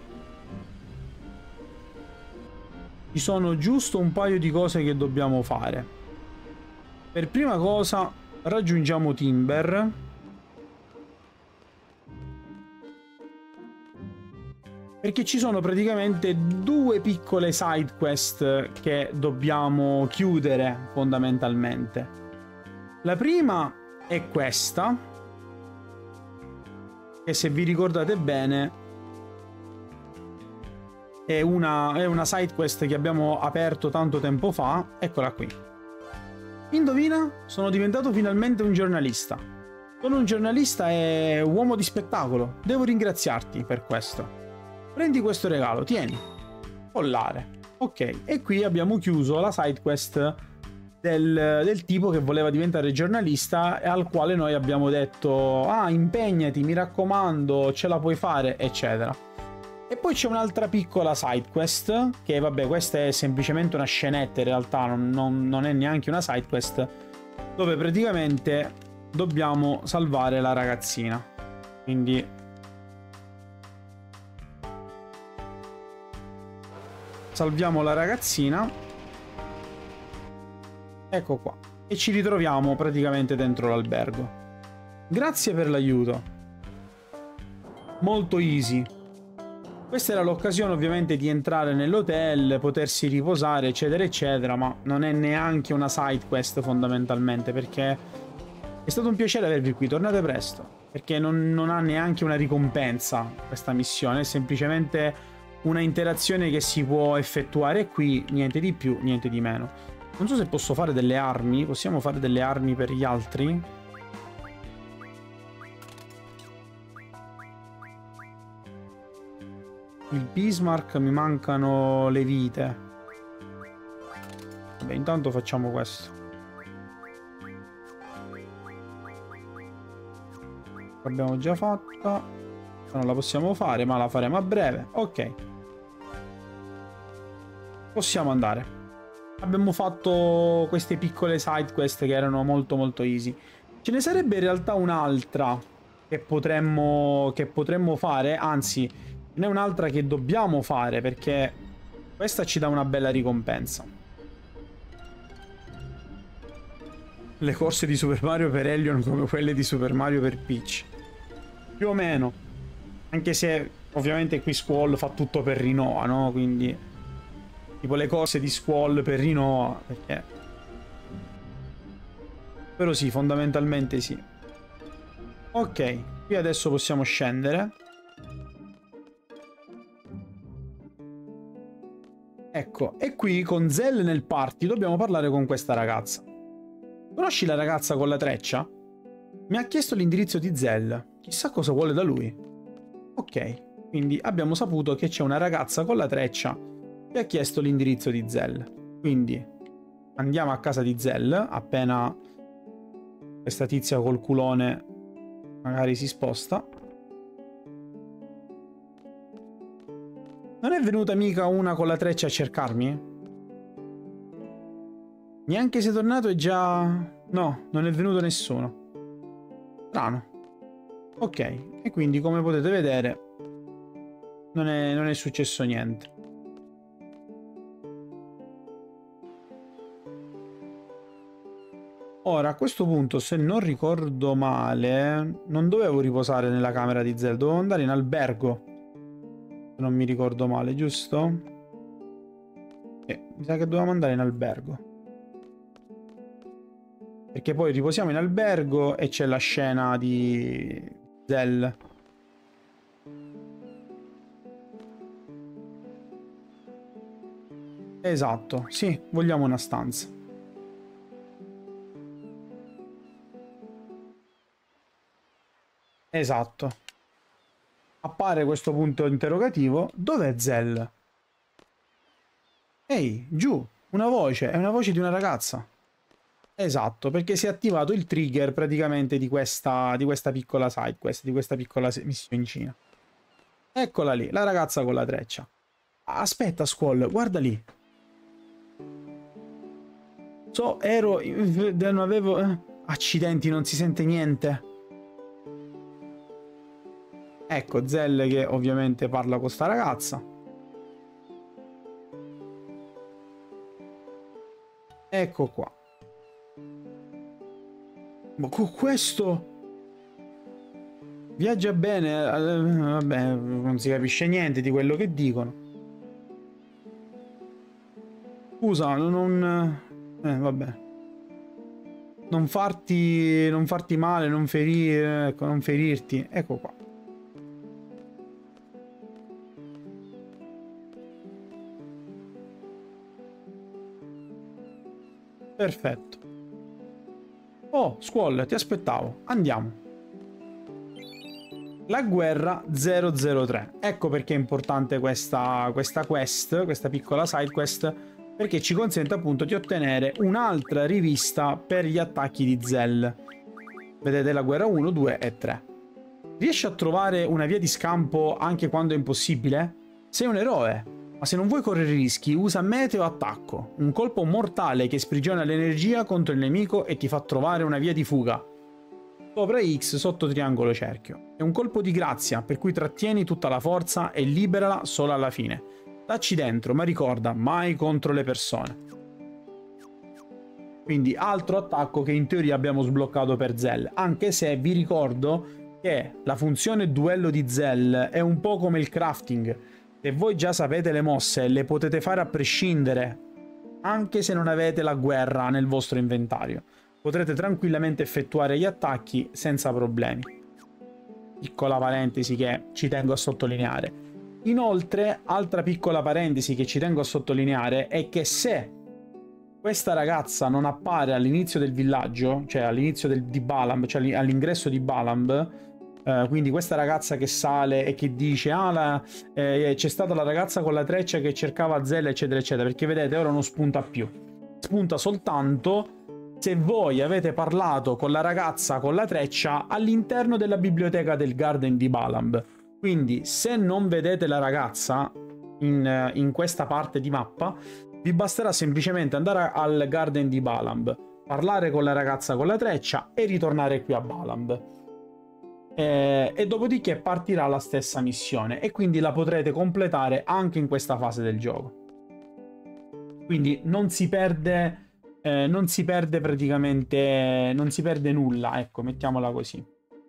S1: Ci sono giusto un paio di cose che dobbiamo fare. Per prima cosa raggiungiamo Timber. Perché ci sono praticamente due piccole side quest che dobbiamo chiudere fondamentalmente. La prima è questa, che se vi ricordate bene è una side quest che abbiamo aperto tanto tempo fa. Eccola qui. Indovina? Sono diventato finalmente un giornalista. Sono un giornalista e uomo di spettacolo. Devo ringraziarti per questo. Prendi questo regalo, tieni. Collare. Ok, e qui abbiamo chiuso la side quest del tipo che voleva diventare giornalista e al quale noi abbiamo detto ah, impegnati, mi raccomando, ce la puoi fare, eccetera. E poi c'è un'altra piccola side quest, che vabbè, questa è semplicemente una scenetta in realtà, non è neanche una side quest, dove praticamente dobbiamo salvare la ragazzina. Quindi salviamo la ragazzina. Ecco qua. E ci ritroviamo praticamente dentro l'albergo. Grazie per l'aiuto. Molto easy. Questa era l'occasione ovviamente di entrare nell'hotel, potersi riposare, eccetera, eccetera, ma non è neanche una side quest fondamentalmente, perché è stato un piacere avervi qui, tornate presto, perché non ha neanche una ricompensa questa missione, è semplicemente una interazione che si può effettuare qui, niente di più, niente di meno. Non so se posso fare delle armi, possiamo fare delle armi per gli altri? Il Bismarck, mi mancano le vite. Vabbè, intanto facciamo questo. L'abbiamo già fatta. Non la possiamo fare, ma la faremo a breve. Ok. Possiamo andare. Abbiamo fatto queste piccole side quest che erano molto molto easy. Ce ne sarebbe in realtà un'altra che potremmo fare, anzi... Ne è un'altra che dobbiamo fare perché questa ci dà una bella ricompensa. Le corse di Super Mario per Elion come quelle di Super Mario per Peach. Più o meno. Anche se ovviamente qui Squall fa tutto per Rinoa, no? Quindi tipo le corse di Squall per Rinoa, perché... Però sì, fondamentalmente sì. Ok, qui adesso possiamo scendere. Ecco, e qui con Zell nel party dobbiamo parlare con questa ragazza. Conosci la ragazza con la treccia? Mi ha chiesto l'indirizzo di Zell. Chissà cosa vuole da lui. Ok, quindi abbiamo saputo che c'è una ragazza con la treccia che ha chiesto l'indirizzo di Zell. Quindi andiamo a casa di Zell appena questa tizia col culone magari si sposta. Non è venuta mica una con la treccia a cercarmi? Neanche se è tornato è già... No, non è venuto nessuno. Strano. Ok, e quindi come potete vedere non è successo niente. Ora, a questo punto, se non ricordo male, non dovevo riposare nella camera di Zell, dovevo andare in albergo. Non mi ricordo male, giusto? Mi sa che dovevamo andare in albergo. Perché poi riposiamo in albergo e c'è la scena di Zell. Esatto, sì, vogliamo una stanza. Esatto. Appare questo punto interrogativo. Dov'è Zell? Ehi, giù, una voce, è una voce di una ragazza. Esatto, perché si è attivato il trigger praticamente di questa piccola side quest, di questa piccola missioncina. Eccola lì, la ragazza con la treccia. Aspetta, Squall, guarda lì. Non avevo... Accidenti, non si sente niente. Ecco, Zell che ovviamente parla con sta ragazza. Ecco qua. Ma con questo... Viaggia bene. Vabbè, non si capisce niente di quello che dicono. Scusa, non... vabbè. Non farti male, non ferire, ecco, non ferirti. Ecco qua. Perfetto. Oh, Squall, ti aspettavo. Andiamo. La guerra 003. Ecco perché è importante questa quest, questa piccola side quest, perché ci consente appunto di ottenere un'altra rivista per gli attacchi di Zell. Vedete la guerra 1, 2 e 3. Riesci a trovare una via di scampo anche quando è impossibile? Sei un eroe, ma se non vuoi correre rischi, usa Meteo Attacco, un colpo mortale che sprigiona l'energia contro il nemico e ti fa trovare una via di fuga. Sopra X, sotto triangolo cerchio. È un colpo di grazia, per cui trattieni tutta la forza e liberala solo alla fine. Dacci dentro, ma ricorda, mai contro le persone. Quindi altro attacco che in teoria abbiamo sbloccato per Zell, anche se vi ricordo che la funzione duello di Zell è un po' come il crafting. Se voi già sapete le mosse, le potete fare a prescindere, anche se non avete la guerra nel vostro inventario. Potrete tranquillamente effettuare gli attacchi senza problemi. Piccola parentesi che ci tengo a sottolineare. Inoltre, altra piccola parentesi che ci tengo a sottolineare è che se questa ragazza non appare all'inizio del villaggio, cioè all'inizio di Balamb, cioè all'ingresso di Balamb, quindi questa ragazza che sale e che dice c'è stata la ragazza con la treccia che cercava Zella eccetera eccetera, perché vedete ora non spunta più, spunta soltanto se voi avete parlato con la ragazza con la treccia all'interno della biblioteca del Garden di Balamb. Quindi se non vedete la ragazza in questa parte di mappa, vi basterà semplicemente andare al Garden di Balamb, parlare con la ragazza con la treccia e ritornare qui a Balamb. E dopodiché partirà la stessa missione e quindi la potrete completare anche in questa fase del gioco. Quindi non si perde praticamente, non si perde nulla, ecco, mettiamola così.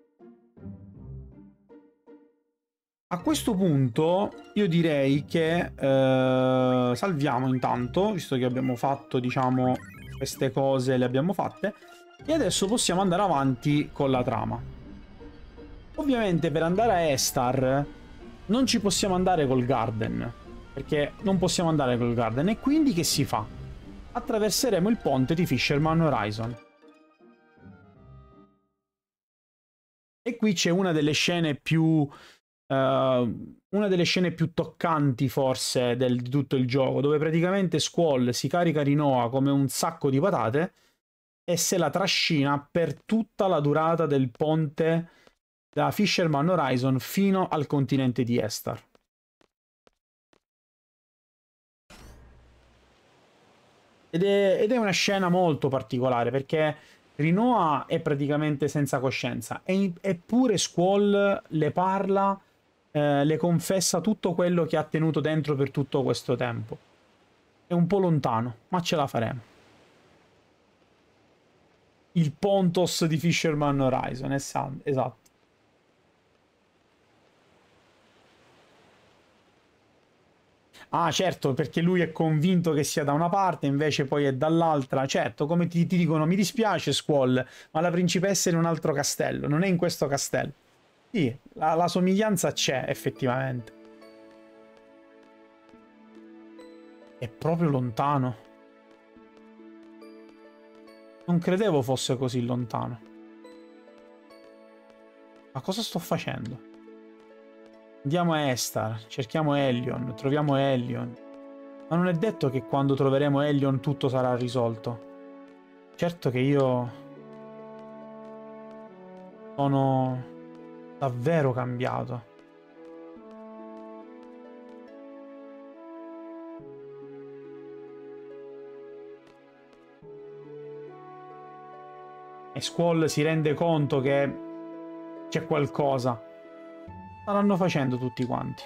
S1: A questo punto io direi che salviamo intanto, visto che abbiamo fatto, diciamo, queste cose le abbiamo fatte, e adesso possiamo andare avanti con la trama. Ovviamente per andare a Estar non ci possiamo andare col Garden, perché non possiamo andare col Garden, e quindi che si fa? Attraverseremo il ponte di Fisherman Horizon. E qui c'è una delle scene più toccanti forse di tutto il gioco, dove praticamente Squall si carica Rinoa come un sacco di patate e se la trascina per tutta la durata del ponte da Fisherman Horizon fino al continente di Estar. Ed è una scena molto particolare perché Rinoa è praticamente senza coscienza, eppure Squall le parla, le confessa tutto quello che ha tenuto dentro per tutto questo tempo. È un po' lontano, ma ce la faremo. Il Pontos di Fisherman Horizon, esatto. Ah, certo, perché lui è convinto che sia da una parte, invece poi è dall'altra. Certo, come ti dicono, mi dispiace Squall, ma la principessa è in un altro castello, non è in questo castello. Sì, la somiglianza c'è, effettivamente. È proprio lontano. Non credevo fosse così lontano. Ma cosa sto facendo? Andiamo a Estar, cerchiamo Elion, troviamo Elion. Ma non è detto che quando troveremo Elion tutto sarà risolto. Certo che io sono davvero cambiato. E Squall si rende conto che c'è qualcosa. Staranno facendo tutti quanti.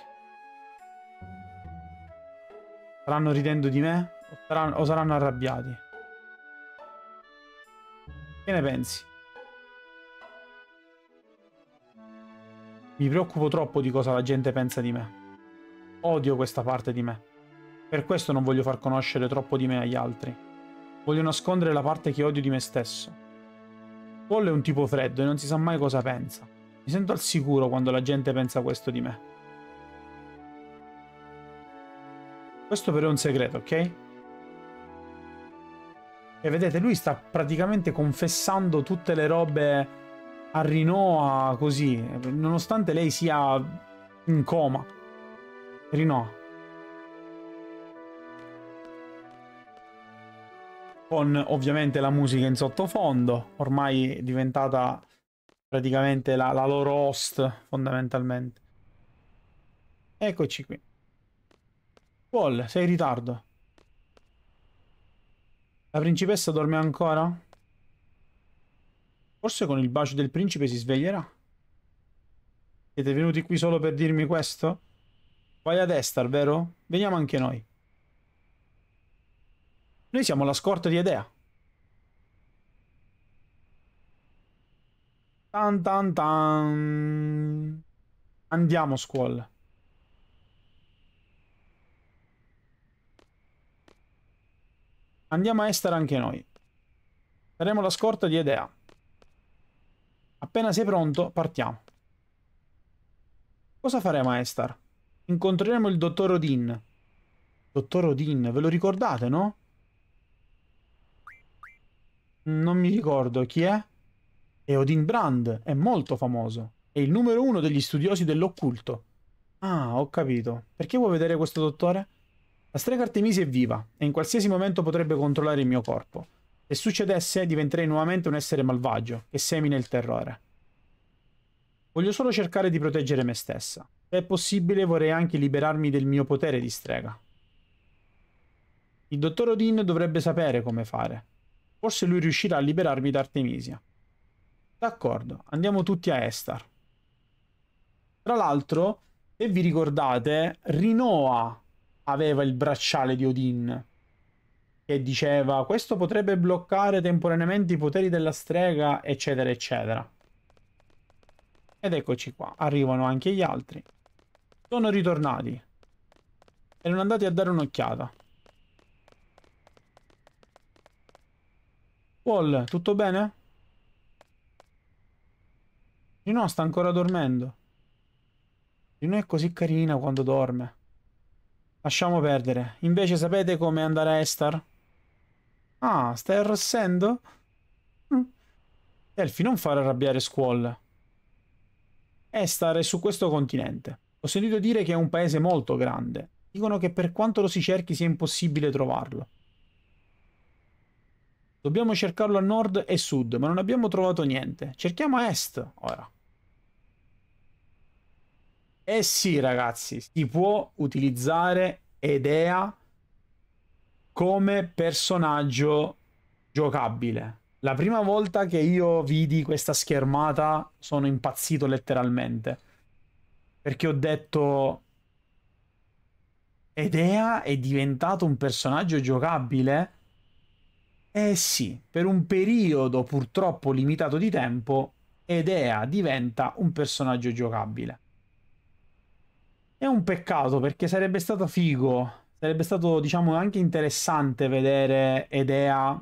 S1: Staranno ridendo di me? O saranno arrabbiati? Che ne pensi? Mi preoccupo troppo di cosa la gente pensa di me. Odio questa parte di me. Per questo non voglio far conoscere troppo di me agli altri. Voglio nascondere la parte che odio di me stesso. Paul è un tipo freddo e non si sa mai cosa pensa. Mi sento al sicuro quando la gente pensa questo di me. Questo però è un segreto, ok? E vedete, lui sta praticamente confessando tutte le robe a Rinoa così, nonostante lei sia in coma. Rinoa. Con ovviamente la musica in sottofondo, ormai è diventata praticamente la loro host, fondamentalmente. Eccoci qui. Paul, sei in ritardo. La principessa dorme ancora? Forse con il bacio del principe si sveglierà. Siete venuti qui solo per dirmi questo? Vai ad Estar, vero? Veniamo anche noi. Noi siamo la scorta di Edea. Tan tan tan. Andiamo, Squall. Andiamo a Estar anche noi. Saremo la scorta di Edea. Appena sei pronto, partiamo. Cosa faremo a Estar? Incontreremo il dottor Odin. Dottor Odin, ve lo ricordate, no? Non mi ricordo chi è. È Odin Brand, è molto famoso. È il numero uno degli studiosi dell'occulto. Ah, ho capito. Perché vuoi vedere questo dottore? La strega Artemisia è viva e in qualsiasi momento potrebbe controllare il mio corpo. Se succedesse, diventerei nuovamente un essere malvagio che semina il terrore. Voglio solo cercare di proteggere me stessa. Se è possibile, vorrei anche liberarmi del mio potere di strega. Il dottor Odin dovrebbe sapere come fare. Forse lui riuscirà a liberarmi da Artemisia. D'accordo, andiamo tutti a Estar. Tra l'altro, se vi ricordate, Rinoa aveva il bracciale di Odin che diceva questo potrebbe bloccare temporaneamente i poteri della strega, eccetera, eccetera. Ed eccoci qua, arrivano anche gli altri. Sono ritornati. Erano andati a dare un'occhiata. Paul, tutto bene? Rino sta ancora dormendo. Rino è così carina quando dorme. Lasciamo perdere. Invece sapete come andare a Estar? Ah, stai arrossendo? Elfi, non fare arrabbiare Squall. Estar è su questo continente. Ho sentito dire che è un paese molto grande. Dicono che per quanto lo si cerchi sia impossibile trovarlo. Dobbiamo cercarlo a nord e sud, ma non abbiamo trovato niente. Cerchiamo a est, ora. Eh sì, ragazzi, si può utilizzare Edea come personaggio giocabile. La prima volta che io vidi questa schermata sono impazzito letteralmente. Perché ho detto... Edea è diventato un personaggio giocabile? Eh sì, per un periodo purtroppo limitato di tempo, Edea diventa un personaggio giocabile. È un peccato perché sarebbe stato figo, sarebbe stato diciamo anche interessante vedere Edea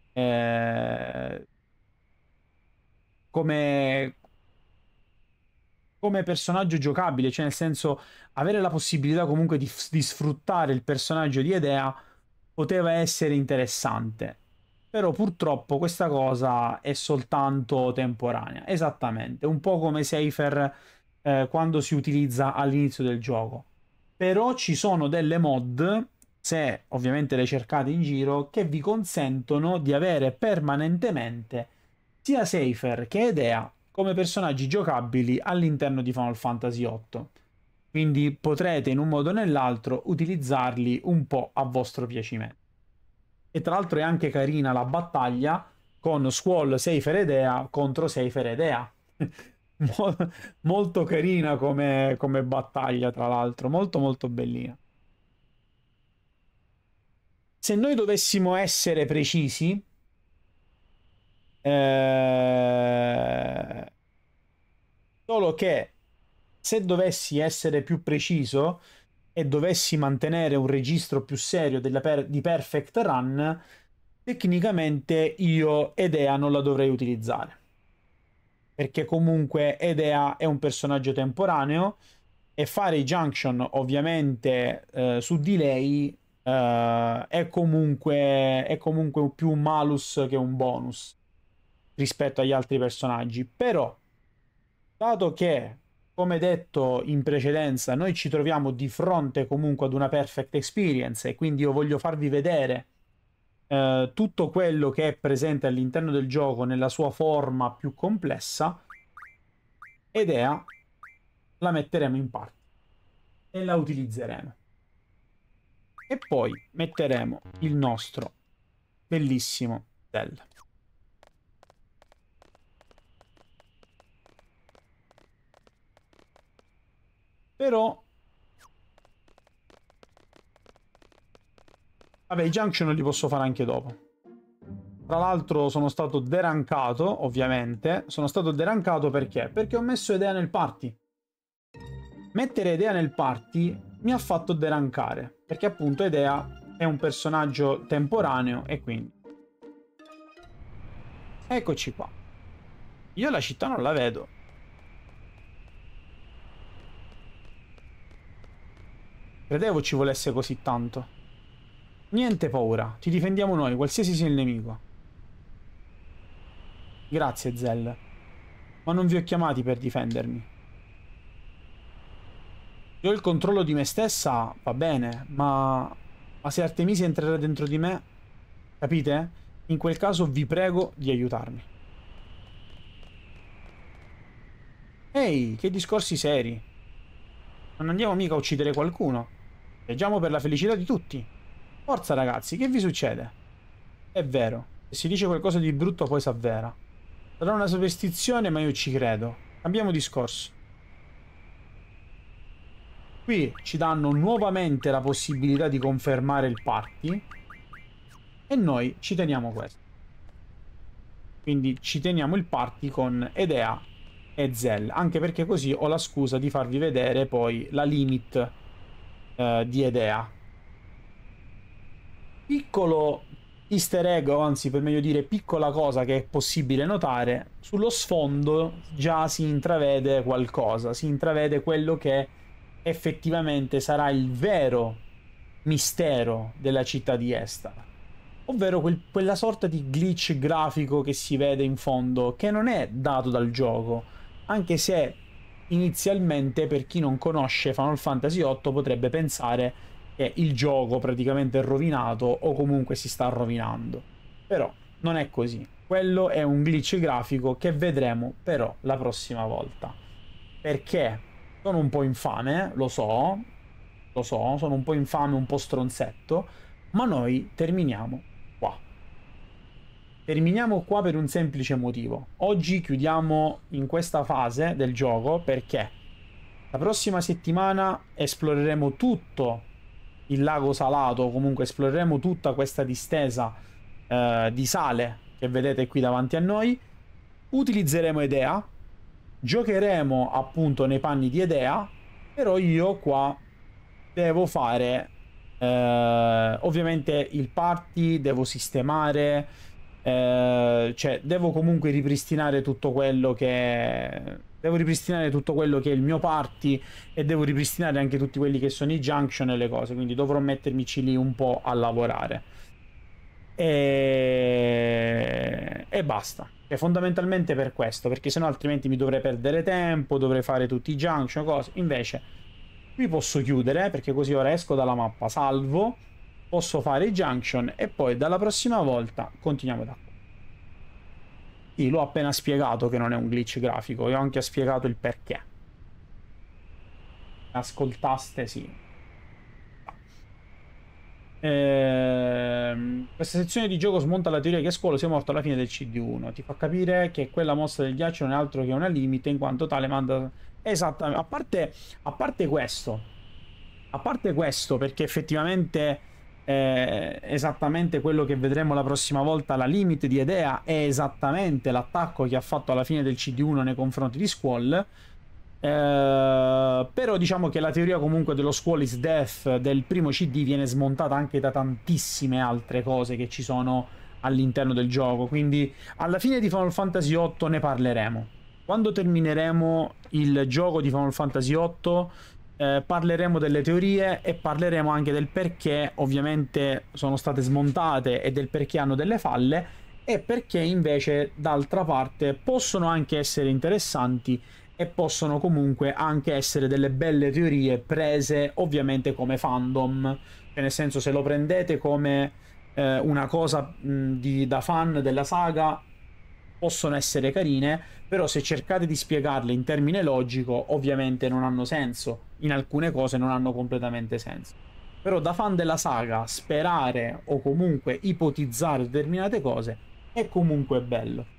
S1: come, come personaggio giocabile, cioè nel senso avere la possibilità comunque di sfruttare il personaggio di Edea poteva essere interessante. Però purtroppo questa cosa è soltanto temporanea, esattamente, un po' come Seifer quando si utilizza all'inizio del gioco. Però ci sono delle mod, se ovviamente le cercate in giro, che vi consentono di avere permanentemente sia Seifer che Edea come personaggi giocabili all'interno di Final Fantasy VIII. Quindi potrete in un modo o nell'altro utilizzarli un po' a vostro piacimento. E tra l'altro è anche carina la battaglia con Squall, Seifer ed Edea contro Seifer ed Edea. Molto carina come battaglia, tra l'altro, molto molto bellina. Se noi dovessimo essere precisi, solo che se dovessi essere più preciso e dovessi mantenere un registro più serio di Perfect Run, tecnicamente io Edea non la dovrei utilizzare. Perché comunque Edea è un personaggio temporaneo e fare i junction ovviamente su di lei è comunque più un malus che un bonus rispetto agli altri personaggi. Però, dato che, come detto in precedenza, noi ci troviamo di fronte comunque ad una perfect experience e quindi io voglio farvi vedere tutto quello che è presente all'interno del gioco nella sua forma più complessa, Edea la metteremo in parte e la utilizzeremo. E poi metteremo il nostro bellissimo Zell. Però vabbè, i junction li posso fare anche dopo. Tra l'altro sono stato derancato, ovviamente. Sono stato derancato perché? Perché ho messo Edea nel party. Mettere Edea nel party mi ha fatto derancare. Perché appunto Edea è un personaggio temporaneo e quindi... Eccoci qua. Io la città non la vedo. Credevo ci volesse così tanto. Niente paura, ti difendiamo noi, qualsiasi sia il nemico. Grazie, Zell. Ma non vi ho chiamati per difendermi. Io ho il controllo di me stessa, va bene, ma se Artemisia entrerà dentro di me, capite? In quel caso vi prego di aiutarmi. Ehi, che discorsi seri. Non andiamo mica a uccidere qualcuno. Viaggiamo per la felicità di tutti. Forza ragazzi, che vi succede? È vero, se si dice qualcosa di brutto poi s'avvera. Sarà una superstizione, ma io ci credo. Cambiamo discorso. Qui ci danno nuovamente la possibilità di confermare il party. E noi ci teniamo questo. Quindi ci teniamo il party con Edea e Zell. Anche perché così ho la scusa di farvi vedere poi la limit di Edea. Piccolo easter egg, o anzi per meglio dire piccola cosa che è possibile notare, sullo sfondo già si intravede qualcosa, si intravede quello che effettivamente sarà il vero mistero della città di Estar, ovvero quella sorta di glitch grafico che si vede in fondo, che non è dato dal gioco, anche se inizialmente per chi non conosce Final Fantasy VIII potrebbe pensare che il gioco praticamente è rovinato o comunque si sta rovinando. Però non è così. Quello è un glitch grafico che vedremo però la prossima volta. Perché sono un po' infame, lo so, sono un po' infame, un po' stronzetto, ma noi terminiamo qua. Terminiamo qua per un semplice motivo. Oggi chiudiamo in questa fase del gioco perché la prossima settimana esploreremo tutto il lago salato, comunque esploreremo tutta questa distesa di sale che vedete qui davanti a noi, utilizzeremo Edea, giocheremo appunto nei panni di Edea, però io qua devo fare ovviamente il party, devo sistemare, cioè devo comunque ripristinare tutto quello che... Devo ripristinare tutto quello che è il mio party e devo ripristinare anche tutti quelli che sono i junction e le cose, quindi dovrò mettermici lì un po' a lavorare. E basta. È fondamentalmente per questo, perché sennò altrimenti mi dovrei perdere tempo, dovrei fare tutti i junction, cose. Invece qui posso chiudere, perché così ora esco dalla mappa, salvo, posso fare i junction e poi dalla prossima volta continuiamo da qua. Sì, l'ho appena spiegato che non è un glitch grafico, e ho anche spiegato il perché. Ascoltaste, sì. Questa sezione di gioco smonta la teoria che Squalo sia morto alla fine del CD1. Ti fa capire che quella mossa del ghiaccio non è altro che una limite, in quanto tale manda... Esattamente, a parte questo, perché effettivamente... esattamente quello che vedremo la prossima volta, la limit di Edea è esattamente l'attacco che ha fatto alla fine del CD1 nei confronti di Squall, però diciamo che la teoria comunque dello Squall is Death del primo CD viene smontata anche da tantissime altre cose che ci sono all'interno del gioco, quindi alla fine di Final Fantasy VIII ne parleremo. Quando termineremo il gioco di Final Fantasy VIII parleremo delle teorie e parleremo anche del perché ovviamente sono state smontate e del perché hanno delle falle e perché invece d'altra parte possono anche essere interessanti e possono comunque anche essere delle belle teorie prese ovviamente come fandom, cioè nel senso, se lo prendete come una cosa da fan della saga possono essere carine, però se cercate di spiegarle in termine logico ovviamente non hanno senso, in alcune cose non hanno completamente senso. Però da fan della saga sperare o comunque ipotizzare determinate cose è comunque bello.